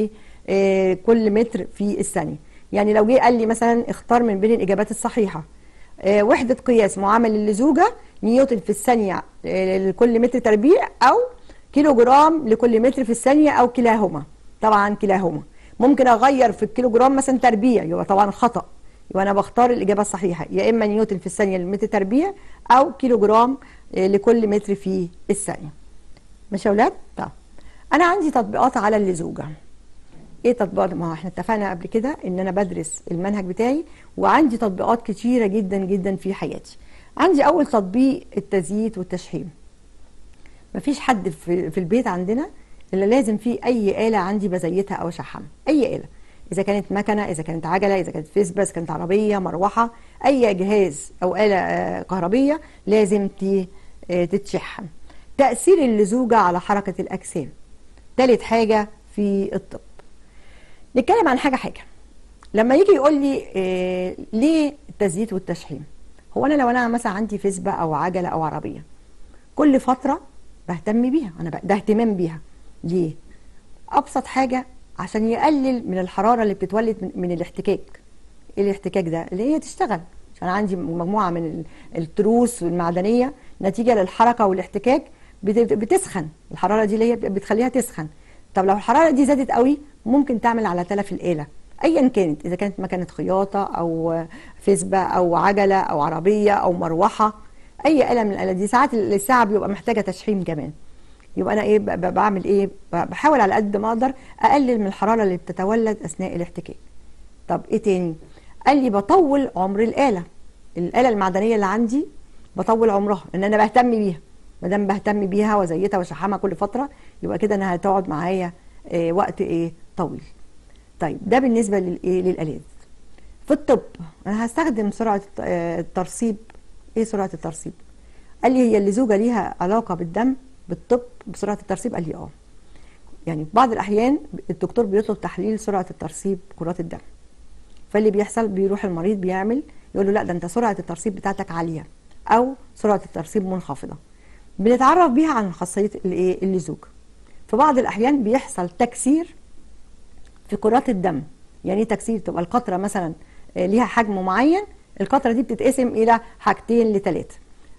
A: لكل متر في الثانيه. يعني لو جه قال لي مثلا اختار من بين الاجابات الصحيحه، وحده قياس معامل اللزوجه نيوتن في الثانيه لكل متر تربيع او كيلو جرام لكل متر في الثانيه او كلاهما. طبعا كلاهما. ممكن اغير في الكيلو جرام مثلا تربيع، يبقى طبعا خطا، يبقى انا بختار الاجابه الصحيحه يا اما نيوتن في الثانيه للمتر تربيع او كيلو جرام لكل متر في الثانيه. ماشي يا اولاد؟ طب انا عندي تطبيقات على اللزوجه. ايه تطبيقات؟ ما احنا اتفقنا قبل كده ان انا بدرس المنهج بتاعي وعندي تطبيقات كتيره جدا جدا في حياتي. عندي اول تطبيق التزييت والتشحيم. مفيش حد في, في البيت عندنا الا لازم في اي آلة عندي بزيتها او اشحمها. اي آلة، اذا كانت مكنه، اذا كانت عجله، اذا كانت فيسبا، اذا كانت عربيه، مروحه، اي جهاز او آلة كهربيه لازم تتشحم. تأثير اللزوجه على حركه الاجسام. ثالث حاجه في الطب. نتكلم عن حاجه حاجه. لما يجي يقول لي إيه ليه التزييت والتشحيم؟ هو انا لو انا مثلا عندي فيسبا او عجله او عربيه كل فتره بهتم بيها، انا ده اهتمام بيها. ليه؟ ابسط حاجه عشان يقلل من الحراره اللي بتتولد من, من الاحتكاك. ايه الاحتكاك ده؟ اللي هي تشتغل، عشان عندي مجموعه من التروس والمعدنيه نتيجه للحركه والاحتكاك بتسخن. الحراره دي اللي هي بتخليها تسخن. طب لو الحراره دي زادت قوي ممكن تعمل على تلف الاله ايا كانت، اذا كانت مكنه خياطه او فيسبا او عجله او عربيه او مروحه، اي آلة من الآلات دي. ساعات الساعه بيبقى محتاجه تشحيم كمان. يبقى انا ايه بعمل ايه؟ بحاول على قد ما اقدر اقلل من الحراره اللي بتتولد اثناء الاحتكاك. طب ايه تاني؟ قال لي بطول عمر الاله. الاله المعدنيه اللي عندي بطول عمرها لان انا بهتم بيها. ما دام بهتم بيها وازيتها واشحمها كل فتره يبقى كده انها هتقعد معايا إيه وقت ايه طويل. طيب ده بالنسبه للايه للالات. في الطب انا هستخدم سرعه الترسيب. ايه سرعه الترسيب؟ قال لي هي اللزوجه ليها علاقه بالدم بالطب بسرعه الترسيب؟ قال لي اه. يعني في بعض الاحيان الدكتور بيطلب تحليل سرعه الترسيب كرات الدم، فاللي بيحصل بيروح المريض بيعمل يقول له لا ده انت سرعه الترسيب بتاعتك عاليه او سرعه الترسيب منخفضه. بنتعرف بيها عن خاصيه الايه اللزوجه. في بعض الاحيان بيحصل تكسير في كرات الدم. يعني ايه تكسير؟ تبقى القطره مثلا ليها حجم معين، القطره دي بتتقسم الى حاجتين لثلاثه.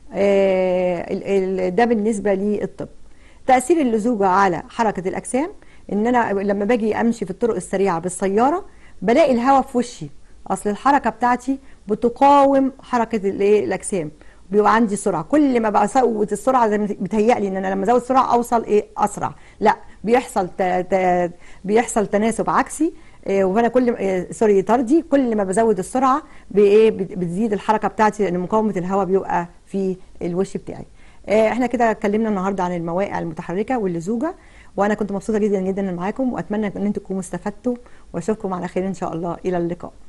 A: ده بالنسبه للطب. تأثير اللزوجة على حركة الأجسام إن أنا لما باجي أمشي في الطرق السريعة بالسيارة بلاقي الهواء في وشي، أصل الحركة بتاعتي بتقاوم حركة الأجسام. بيبقى عندي سرعة، كل ما بزود السرعة زي ما بتهيألي إن أنا لما أزود السرعة أوصل إيه أسرع، لا بيحصل ت... ت... بيحصل تناسب عكسي. وانا كل سوري طردي، كل ما بزود السرعه بايه بتزيد الحركه بتاعتي لان مقاومه الهواء بيبقى في الوش بتاعي. احنا كده اتكلمنا النهارده عن المواقع المتحركه واللزوجه، وانا كنت مبسوطه جدا جدا معاكم واتمنى ان انتم تكونوا استفدتوا واشوفكم على خير ان شاء الله. الى اللقاء.